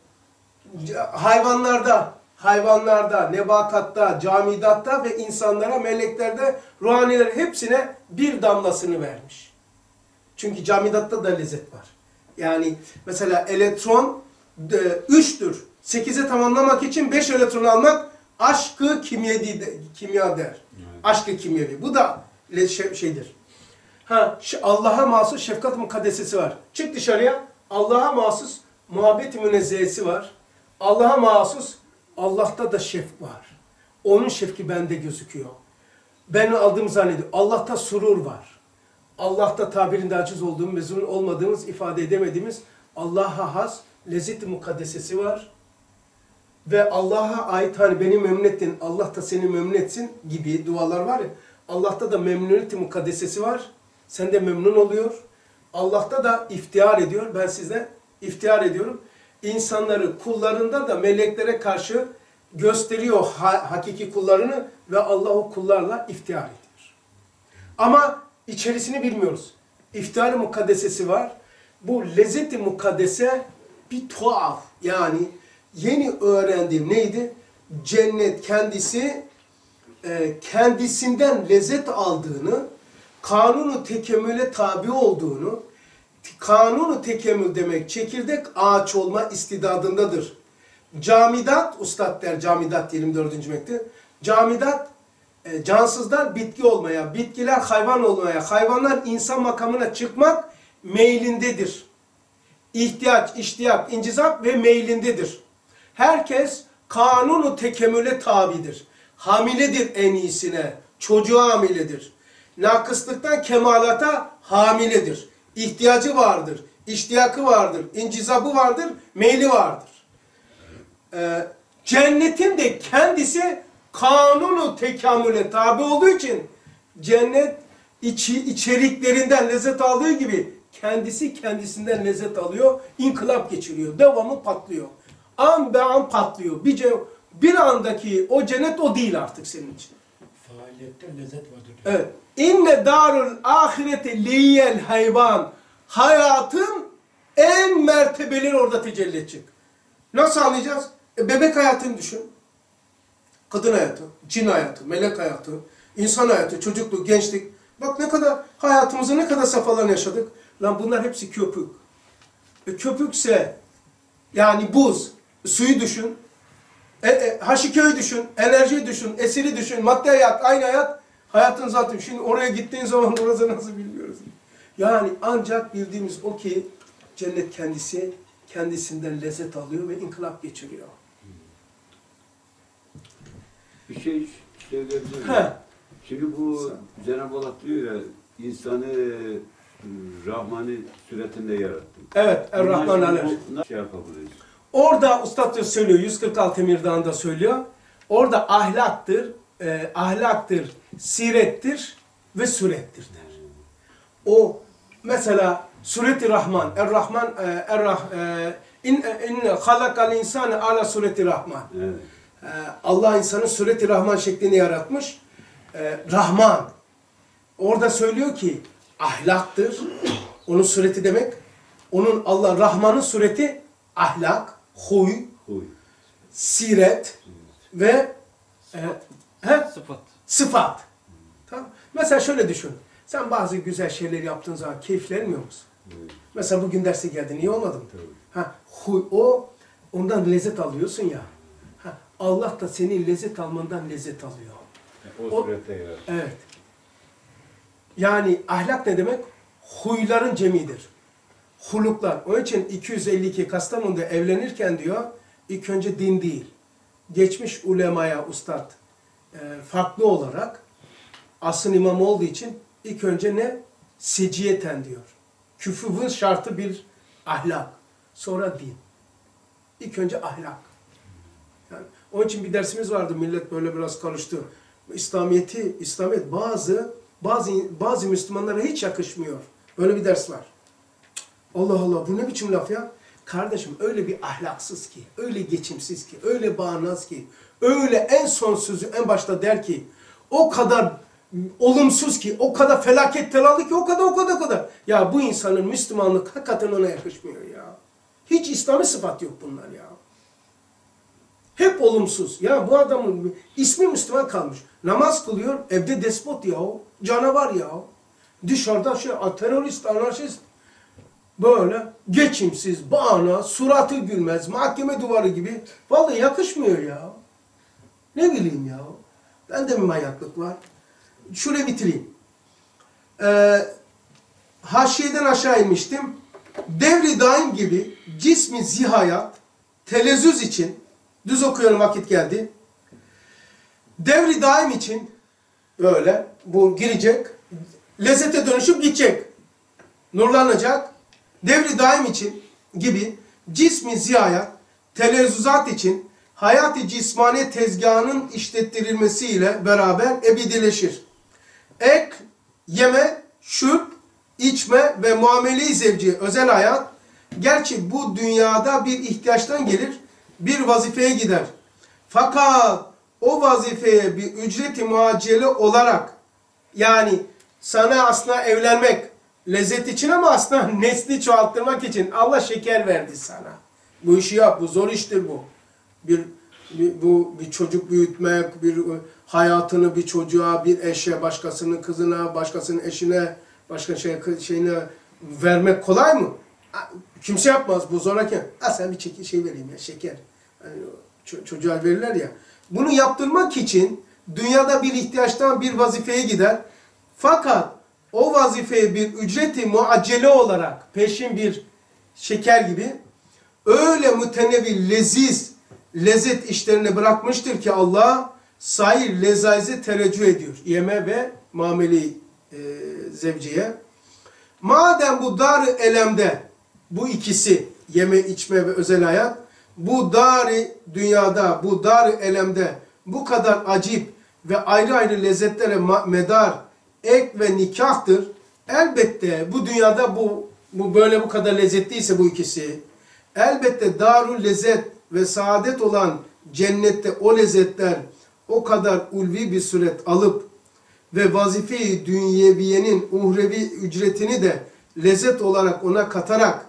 hayvanlarda, hayvanlarda, nebatatta, camidatta ve insanlara, meleklerde, ruhaniler hepsine bir damlasını vermiş. Çünkü camidatta da lezzet var. Yani mesela elektron üçtür. sekize tamamlamak için beş elektron almak aşkı kimyevi, kimya der. Aşkı kimyevi. Bu da şeydir. Ha, Allah'a mahsus şefkat-ı mukaddesesi var. Çık dışarıya. Allah'a mahsus muhabbet-i münezzehesi var. Allah'a mahsus Allah'ta da şefk var. Onun şefki bende gözüküyor. Ben aldığım zannediyorum. Allah'ta surur var. Allah'ta tabirinde aciz olduğum, mezun olmadığımız, ifade edemediğimiz Allah'a has lezzet-i mukaddesesi var. Ve Allah'a ait hani beni memnun ettin, Allah da seni memnun etsin gibi dualar var ya. Allah'ta da memnuniyet-i mukaddesesi var. Sen de memnun oluyor. Allah'ta da iftihar ediyor. Ben size iftihar ediyorum. İnsanları kullarında da meleklere karşı gösteriyor ha hakiki kullarını ve Allah o kullarla iftihar ediyor. Ama içerisini bilmiyoruz. İftihar-ı mukaddesesi var. Bu lezzet-i mukaddese bir tuhaf. Yani yeni öğrendiğim neydi? Cennet kendisi e, kendisinden lezzet aldığını, kanunu tekemmüle tabi olduğunu, kanunu tekemmül demek çekirdek ağaç olma istidadındadır. Camidat, ustad der, camidat yirmi dördüncü mekte. Camidat, e, cansızlar bitki olmaya, bitkiler hayvan olmaya, hayvanlar insan makamına çıkmak meylindedir. İhtiyaç, iştiyak, incizap ve meylindedir. Herkes kanunu tekemmüle tabidir. Hamiledir en iyisine, çocuğa hamiledir. Nakıslıktan kemalata hamiledir. İhtiyacı vardır, iştiyakı vardır, incizabı vardır, meyli vardır. Ee, cennetin de kendisi kanunu tekamüle tabi olduğu için cennet içi, içeriklerinden lezzet aldığı gibi kendisi kendisinden lezzet alıyor, inkılap geçiriyor, devamı patlıyor. An be an patlıyor. Bir, bir andaki o cennet o değil artık senin için. Faaliyette lezzet vardır. Evet. İnne darul ahireti liyel hayvan. Hayatın en mertebeleri orada tecelli edecek. Nasıl anlayacağız? E, bebek hayatını düşün. Kadın hayatı, cin hayatı, melek hayatı, insan hayatı, çocukluk, gençlik. Bak ne kadar hayatımızı ne kadar safhalarını yaşadık. Lan bunlar hepsi köpük. E, köpükse yani buz, suyu düşün. E, e, Haşiköy'ü düşün, enerjiyi düşün, esiri düşün, madde hayat, aynı hayat. Hayatın zaten. Şimdi oraya gittiğin zaman orası nasıl bilmiyoruz. Yani ancak bildiğimiz o ki cennet kendisi kendisinden lezzet alıyor ve inkılap geçiriyor. Bir şey söyleyebilir miyim? He. Şimdi bu Cenab-ı Allah diyor ya, insanı Rahman'ı suretinde yarattı. Evet, Er-Rahman Aleyh. Nasıl şey yapabiliriz? Orada Ustad da söylüyor, yüz kırk altı Emirdağ'ında söylüyor. Orada ahlaktır, e, ahlaktır, sirettir ve surettir der. O mesela Sureti Rahman, Er-Rahman, e, Er-Rah, e, in, in halakal insane ala sureti Rahman. Evet. E, Allah insanın sureti Rahman şeklini yaratmış. E, Rahman. Orada söylüyor ki ahlaktır. Onun sureti demek. Onun Allah Rahman'ın sureti ahlak, huy, Huy. siret ve e, he? Sıfat. sıfat. Tamam. Mesela şöyle düşün. Sen bazı güzel şeyler yaptığın zaman keyiflenmiyor musun? Evet. Mesela bugün derse geldin, iyi olmadı mı? Tabii. Ha, huy, o ondan lezzet alıyorsun ya. Ha, Allah da senin lezzet almandan lezzet alıyor. O, O- surette yarattı. Evet. Yani ahlak ne demek? Huyların cemidir. Huluklar. Onun için iki yüz elli iki Kastamonu'da evlenirken diyor, ilk önce din değil. Geçmiş ulemaya, ustad e, farklı olarak asıl imam olduğu için ilk önce ne? Seciyeten diyor. Küfufun şartı bir ahlak. Sonra din. İlk önce ahlak. Yani onun için bir dersimiz vardı, millet böyle biraz karıştı. İslamiyeti, İslamiyet bazı bazı bazı Müslümanlara hiç yakışmıyor. Böyle bir ders var. Allah Allah, bu ne biçim laf ya? Kardeşim öyle bir ahlaksız ki, öyle geçimsiz ki, öyle bağnaz ki, öyle en son sözü en başta der ki, o kadar olumsuz ki, o kadar felaket telalı ki, o kadar o kadar o kadar. Ya bu insanın Müslümanlık hakikaten ona yakışmıyor ya. Hiç İslami sıfat yok bunlar ya. Hep olumsuz. Ya bu adamın ismi Müslüman kalmış. Namaz kılıyor, evde despot ya, canavar ya. Dışarıda şey, terörist, anarşist. Böyle geçimsiz, bağına, suratı gülmez, mahkeme duvarı gibi. Vallahi yakışmıyor ya. Ne bileyim ya. Bende mi manyaklık var? Şöyle bitireyim. Ee, haşiyeden aşağı inmiştim. Devri daim gibi cismi zihayat, telezzüz için, düz okuyorum vakit geldi. Devri daim için böyle bu girecek, lezzete dönüşüp gidecek, nurlanacak. Devri daim için gibi cismi zihayat, telezzüzat için hayat-ı cismani tezgahının işlettirilmesiyle beraber ebedileşir. Ek, yeme, şürp, içme ve muamele-i zevci özel hayat, gerçi bu dünyada bir ihtiyaçtan gelir, bir vazifeye gider. Fakat o vazifeye bir ücreti muaccele olarak, yani sana aslında evlenmek lezzet için ama aslında nesli çoğalttırmak için Allah şeker verdi sana. Bu işi yap, bu zor iştir bu. Bir, bir bu bir çocuk büyütmek, bir hayatını bir çocuğa, bir eşe, başkasının kızına, başkasının eşine, başka şey, şeyine vermek kolay mı? Kimse yapmaz, bu zoraki. Ha sen bir çeki, şey vereyim ya, şeker. Yani, çocuğa verirler ya. Bunu yaptırmak için dünyada bir ihtiyaçtan bir vazifeye gider. Fakat o vazifeye bir ücreti muaccele olarak, peşin bir şeker gibi, öyle mütenevi, leziz, lezzet işlerini bırakmıştır ki Allah sair lezaize tereccüh ediyor. Yeme ve muamele-i e, zevciye. Madem bu dar-ı elemde, bu ikisi, yeme, içme ve özel hayat, bu dar-ı dünyada, bu dar-ı elemde bu kadar acip ve ayrı ayrı lezzetlere medar, ek ve nikahtır. Elbette bu dünyada bu, bu böyle bu kadar lezzetliyse bu ikisi, elbette darul lezzet ve saadet olan cennette o lezzetler o kadar ulvi bir suret alıp ve vazife-i dünyeviyenin uhrevi ücretini de lezzet olarak ona katarak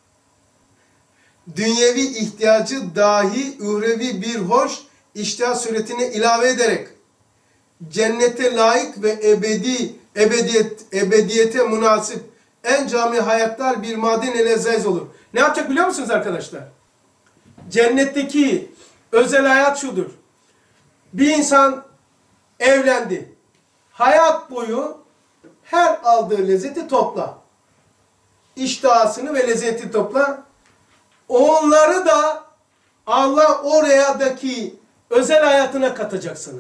dünyevi ihtiyacı dahi uhrevi bir hoş iştihar suretine ilave ederek cennete layık ve ebedi ebediyet ebediyete münasip en cami hayatlar bir maden-i lezzez olur. Ne yapacak biliyor musunuz arkadaşlar? Cennetteki özel hayat şudur. Bir insan evlendi. Hayat boyu her aldığı lezzeti topla. İştahasını ve lezzeti topla. Onları da Allah orayadaki özel hayatına katacak sana.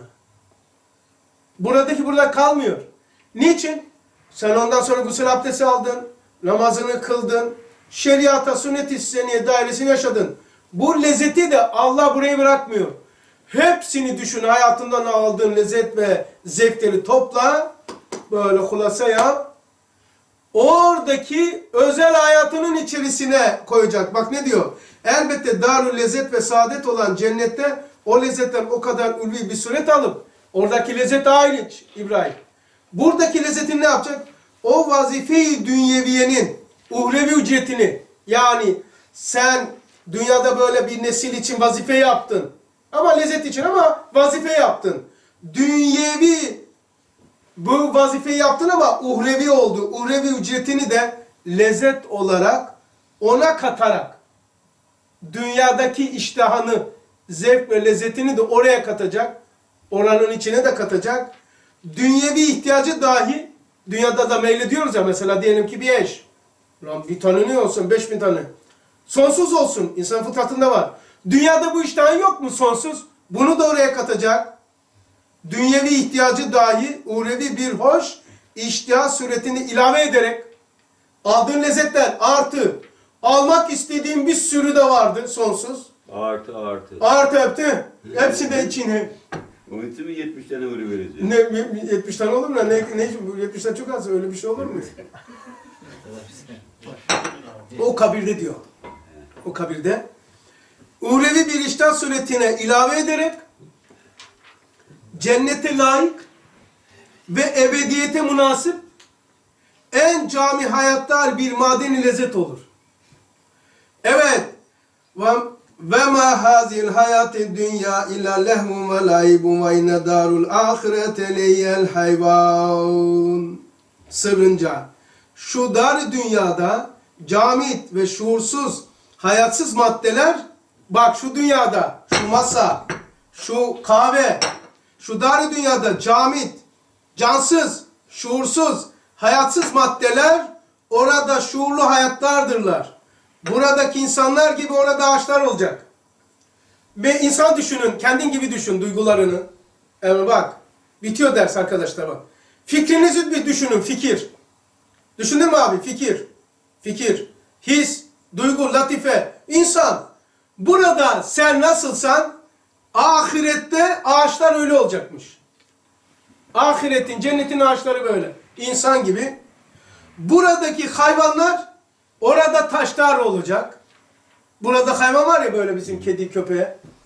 Buradaki burada kalmıyor. Niçin? Sen ondan sonra gusül abdesti aldın, namazını kıldın, şeriata, sünnet-i seniye dairesini yaşadın. Bu lezzeti de Allah burayı bırakmıyor. Hepsini düşün, hayatından aldığın lezzet ve zevkleri topla, böyle hulasa yap. Oradaki özel hayatının içerisine koyacak. Bak ne diyor? Elbette darül lezzet ve saadet olan cennette o lezzetten o kadar ulvi bir suret alıp, oradaki lezzet ayrı İbrahim. Buradaki lezzetin ne yapacak? O vazife-i dünyeviyenin uhrevi ücretini, yani sen dünyada böyle bir nesil için vazife yaptın. Ama lezzet için ama vazife yaptın. Dünyevi bu vazifeyi yaptın ama uhrevi oldu. Uhrevi ücretini de lezzet olarak ona katarak dünyadaki iştahını, zevk ve lezzetini de oraya katacak. Oranın içine de katacak. Dünyevi ihtiyacı dahi, dünyada da meylediyoruz ya, mesela diyelim ki bir eş. Lan bir tane ne olsun? Beş bin tane. Sonsuz olsun. İnsan fıtratında var. Dünyada bu iştahın yok mu sonsuz? Bunu da oraya katacak. Dünyevi ihtiyacı dahi uhrevi bir hoş iştihar suretini ilave ederek aldığın lezzetler artı almak istediğin bir sürü de vardı sonsuz. Artı artı. Artı artı. Hepsi de içine. Onun için mi yetmiş tane ürün vereceğiz? Ne, yetmiş tane olur mu? Ne, ne, yetmiş tane çok az. Öyle bir şey olur mu? O kabirde diyor. O kabirde. Uhrevi bir iştah suretine ilave ederek cennete layık ve ebediyete münasip en cami hayatlar bir madeni lezzet olur. Evet. Ve ma hazil hayatid dünya illa lehmun ve laibun ve inne darul ahirete leyyel hayvan. Sırrınca şu dar dünyada camit ve şuursuz hayatsız maddeler, bak şu dünyada şu masa, şu kahve, şu dar dünyada camit, cansız, şuursuz, hayatsız maddeler orada şuurlu hayatlardırlar. Buradaki insanlar gibi orada ağaçlar olacak. Ve insan düşünün, kendin gibi düşün duygularını. Evet bak, bitiyor ders arkadaşlar bak. Fikrinizi bir düşünün, fikir. Düşündün mü abi? Fikir. Fikir. His, duygu, latife. İnsan. Burada sen nasılsan ahirette ağaçlar öyle olacakmış. Ahiretin, cennetin ağaçları böyle. İnsan gibi. Buradaki hayvanlar orada taşlar olacak. Burada hayvan var ya böyle bizim kedi, köpeğe.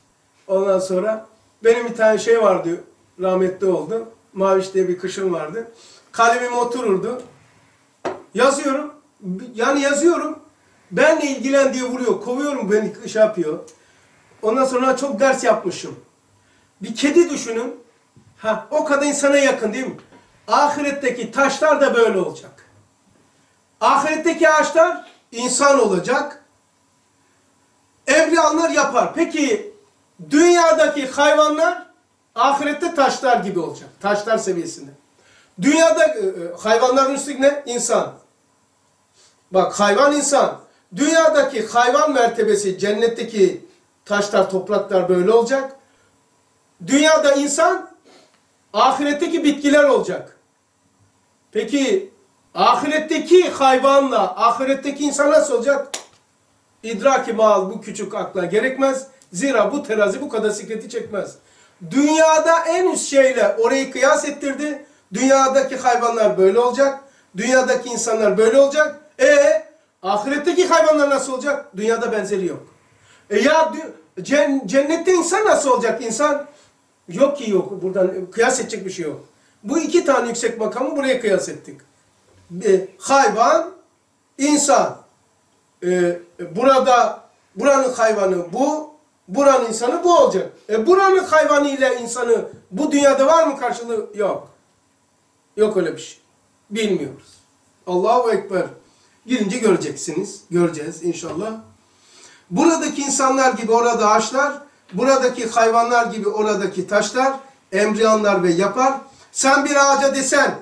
Ondan sonra benim bir tane şey vardı, rahmetli oldu. Maviş diye bir kışım vardı. Kalemim otururdu. Yazıyorum. Yani yazıyorum. Benle ilgilen diye vuruyor. Kovuyorum, beni şey yapıyor. Ondan sonra çok ders yapmışım. Bir kedi düşünün. Ha, o kadar insana yakın değil mi? Ahiretteki taşlar da böyle olacak. Ahiretteki ağaçlar insan olacak. Evliyalar yapar. Peki dünyadaki hayvanlar ahirette taşlar gibi olacak. Taşlar seviyesinde. Dünyada e, hayvanların üstü ne? İnsan. Bak hayvan insan. Dünyadaki hayvan mertebesi cennetteki taşlar, topraklar böyle olacak. Dünyada insan, ahiretteki bitkiler olacak. Peki ahiretteki hayvanla ahiretteki insan nasıl olacak? İdraki mal bu küçük akla gerekmez. Zira bu terazi bu kadar sikleti çekmez. Dünyada en üst şeyle orayı kıyas ettirdi. Dünyadaki hayvanlar böyle olacak. Dünyadaki insanlar böyle olacak. E ahiretteki hayvanlar nasıl olacak? Dünyada benzeri yok. E ya cennette insan nasıl olacak insan? Yok ki yok. Buradan kıyas edecek bir şey yok. Bu iki tane yüksek makamı buraya kıyas ettik. E, hayvan, insan. E, burada buranın hayvanı bu, buranın insanı bu olacak. E, buranın hayvanı ile insanı bu dünyada var mı karşılığı? Yok. Yok öyle bir şey. Bilmiyoruz. Allahu Ekber. Girince göreceksiniz. Göreceğiz inşallah. Buradaki insanlar gibi orada ağaçlar, buradaki hayvanlar gibi oradaki taşlar, embriyanlar ve yapar. Sen bir ağaca desen,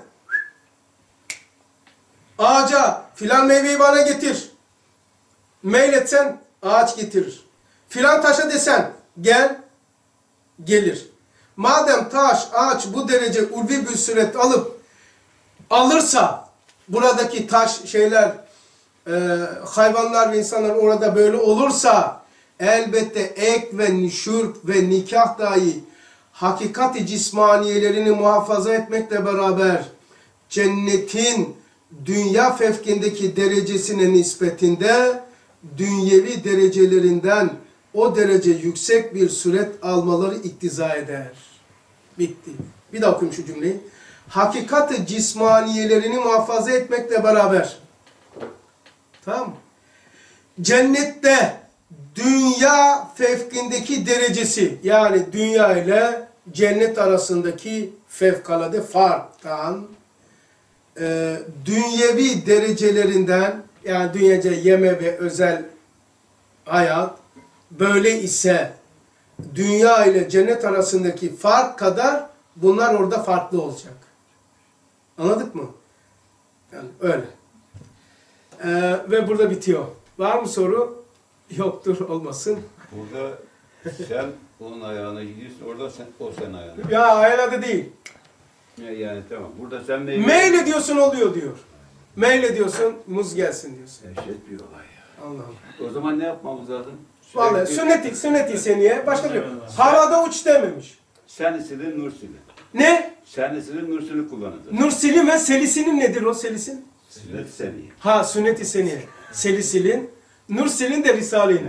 ağaca filan meyveyi bana getir. Meyletsen ağaç getirir. Filan taşa desen gel, gelir. Madem taş, ağaç bu derece ulvi bir suret alıp alırsa, buradaki taş şeyler, e, hayvanlar ve insanlar orada böyle olursa, elbette ek ve nişürk ve nikah dahi hakikat-i cismaniyelerini muhafaza etmekle beraber cennetin dünya fevkindeki derecesine nispetinde dünyevi derecelerinden o derece yüksek bir suret almaları iktiza eder. Bitti. Bir daha okuyayım şu cümleyi. Hakikat-ı cismaniyelerini muhafaza etmekle beraber, tamam mı? Cennette dünya fevkindeki derecesi, yani dünya ile cennet arasındaki fevkalade farktan e, dünyevi derecelerinden, yani dünyaca yeme ve özel hayat böyle ise dünya ile cennet arasındaki fark kadar bunlar orada farklı olacak. Anladık mı? Yani öyle. Ee, ve burada bitiyor. Var mı soru? Yoktur, olmasın. Burada sen onun ayağına gidiyorsun, orada sen, o sen ayağına. Ya ayağına da değil. Ya, yani tamam. Burada sen meyve... Mail ediyorsun oluyor diyor. Mail ediyorsun, muz gelsin diyorsun. Dehşet bir olay ya. Allah'ım. O zaman ne yapmamız lazım? Vallahi sünnet-i, sünnet-i seniye başka bir havada uç dememiş. Sen silin, nur silin. Ne? Sen silin, nur silin kullanacağız. Nursilin ve selisinin nedir o selisin? Sünnet seniye. Ha sünnet-i seniye. Selisilin. Nursilin de Risale-i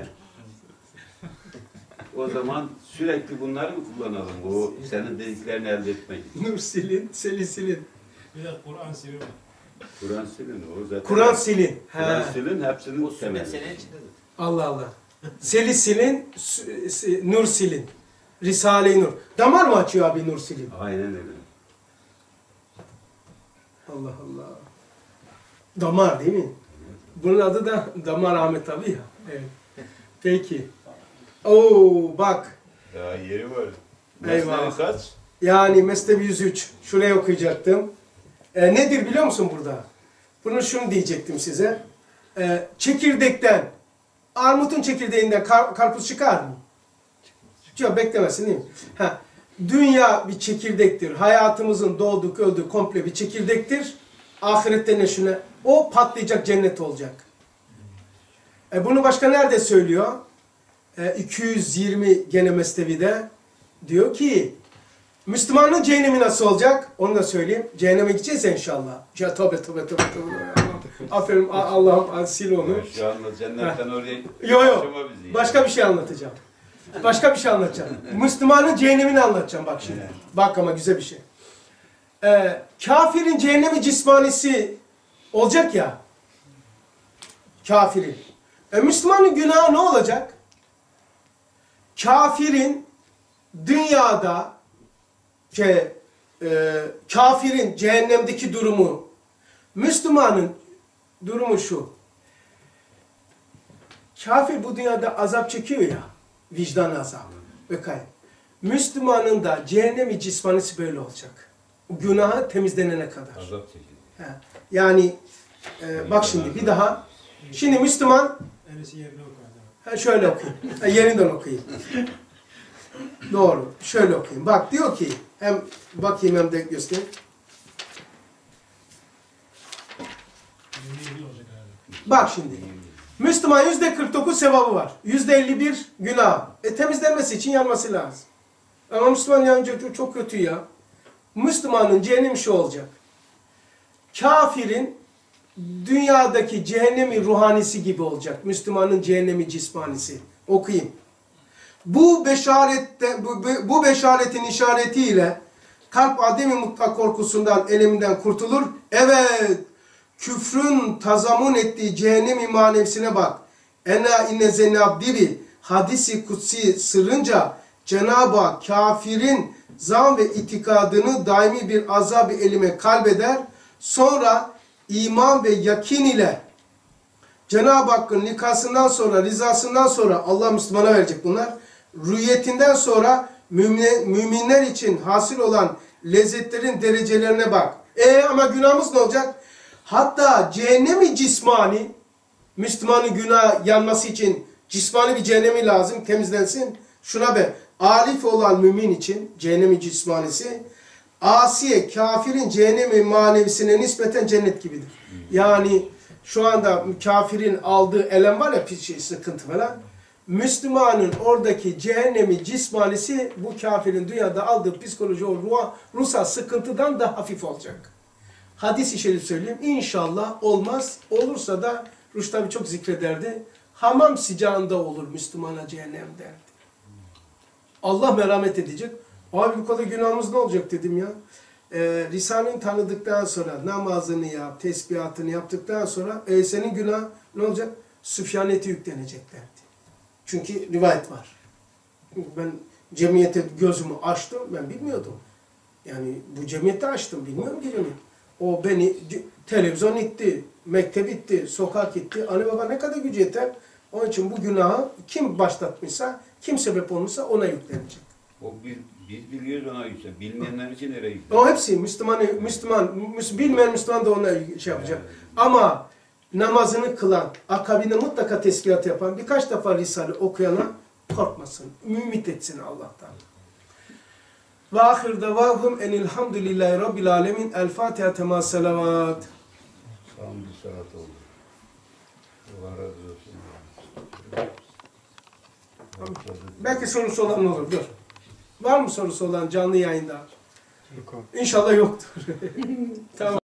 O zaman sürekli bunları mı kullanalım? O senin dediklerini elde etmek için. Nursilin, selisilin. Bir de Kur'an siri var. Kur'an silin o zaten. Kur'an silin. Kur'an He. silin hepsinin Bu sünnet temeli. senin içindedir. Allah Allah. Selisilin, Nursilin. Risale-i Nur. Damar mı açıyor abi Nursilin? Aynen öyle. Allah Allah. Damar değil mi? Bunun adı da Damar Ahmet abi ya. Evet. Peki. Oo bak. Daha yeri var. Eyvah. Mesnevi kaç? Yani Mesnevi yüz üç. Şuraya okuyacaktım. E, nedir biliyor musun burada? Bunu şunu diyecektim size. E, çekirdekten, armutun çekirdeğinden kar, karpuz çıkar mı? Yok, beklemesin değil mi? Ha, dünya bir çekirdektir. Hayatımızın doğduk, öldük komple bir çekirdektir. Ahirette ne şuna? O patlayacak, cennet olacak. E, bunu başka nerede söylüyor? E, iki yüz yirmi gene Mesnevi'de diyor ki Müslümanın cehennemi nasıl olacak? Onu da söyleyeyim. Cehenneme gideceğiz inşallah. Ya tabi tabi tabi tabi. Aferin Allah'ım sil onu. Şu anda cennetten oraya Yo yo. taşıma bizi. Başka bir şey anlatacağım. Başka bir şey anlatacağım. Müslümanın cehennemini anlatacağım bak şimdi. Bak ama güzel bir şey. Ee, kafirin cehennemi cismanisi olacak ya. Kafirin. E, Müslümanın günahı ne olacak? Kafirin dünyada ke, e, kafirin cehennemdeki durumu, Müslümanın durumu şu. Kafir bu dünyada azap çekiyor ya, vicdan azabı ve kayıp. Müslümanın da cehennemi cismanisi böyle olacak. Günahı temizlenene kadar. Azap çekiyor. He. Yani e, bak şimdi bir daha. Şimdi Müslüman, En iyisi yerine oku. ha, şöyle okuyayım. Ha, yerinden okuyayım. Doğru. Şöyle okuyayım. Bak diyor ki, hem bakayım hem de göstereyim. Yeni olacak herhalde. Bak şimdi. Müslüman yüzde kırk dokuz sevabı var. Yüzde elli bir günah. E temizlenmesi için yanması lazım. Ama Müslüman yanınca çok, çok kötü ya. Müslümanın cehennemi şu olacak. Kafirin dünyadaki cehennemi ruhanisi gibi olacak. Müslümanın cehennemi cismanisi. Okuyayım. Bu beşarette bu, bu beşaretin işaretiyle kalp ademi mutlak korkusundan, eleminden kurtulur. Evet. Küfrün tazamun ettiği cehennem manevsine bak. Ena inne zenabdibi hadisi kutsi sırrınca Cenab-ı Hak kafirin zan ve itikadını daimi bir azab-ı elime kalbeder. Sonra iman ve yakin ile Cenab-ı Hakk'ın nikasından sonra, rızasından sonra Allah Müslümana verecek bunlar. Rüyetinden sonra mümin, müminler için hasıl olan lezzetlerin derecelerine bak. E ama günahımız ne olacak? Hatta cehennemi cismani, Müslümanın günah yanması için cismani bir cehennemi lazım, temizlensin. Şuna be, alif olan mümin için cehennemi cismanisi, asiye, kafirin cehennemi manevisine nispeten cennet gibidir. Yani şu anda kafirin aldığı elem var ya, pis şey, sıkıntı falan. Müslümanın oradaki cehennemi cismanisi bu kafirin dünyada aldığı psikoloji, o ruh, ruhsal sıkıntıdan da hafif olacak. Hadis-i şerif söyleyeyim. İnşallah olmaz. Olursa da Ruş tabi çok zikrederdi. Hamam sıcağında olur Müslümana cehennem derdi. Allah merhamet edecek. Abi bu kadar günahımız ne olacak dedim ya. Ee, Risale'ni tanıdıktan sonra namazını yap, tesbihatını yaptıktan sonra e, senin günah ne olacak? Süfyaneti yüklenecek derdi. Çünkü rivayet var. Ben cemiyete gözümü açtım. Ben bilmiyordum. Yani bu cemiyette açtım. Bilmiyorum ki cemiyet. O beni, televizyon itti, mektep itti, sokak itti. Anne baba ne kadar gücü yeter. Onun için bu günahı kim başlatmışsa, kim sebep olmuşsa ona yüklenecek. O biz, biz biliyoruz ona yüksek. Bilmeyenler için nereye yüksek? O hepsi Müslüman, Müslüman, bilmeyen Müslüman da ona şey yapacak. Ama namazını kılan, akabinde mutlaka tesbihat yapan, birkaç defa Risale okuyana korkmasın, ümit etsin Allah'tan. Ve ahir davahum enilhamdülillahi rabbil alemin. El Fatiha tema salavat. Sağım bir saat oldu. Allah razı olsun. Belki sorusu olan olur. Dur. Var mı sorusu olan canlı yayında? Yok abi. İnşallah yoktur. Tamam.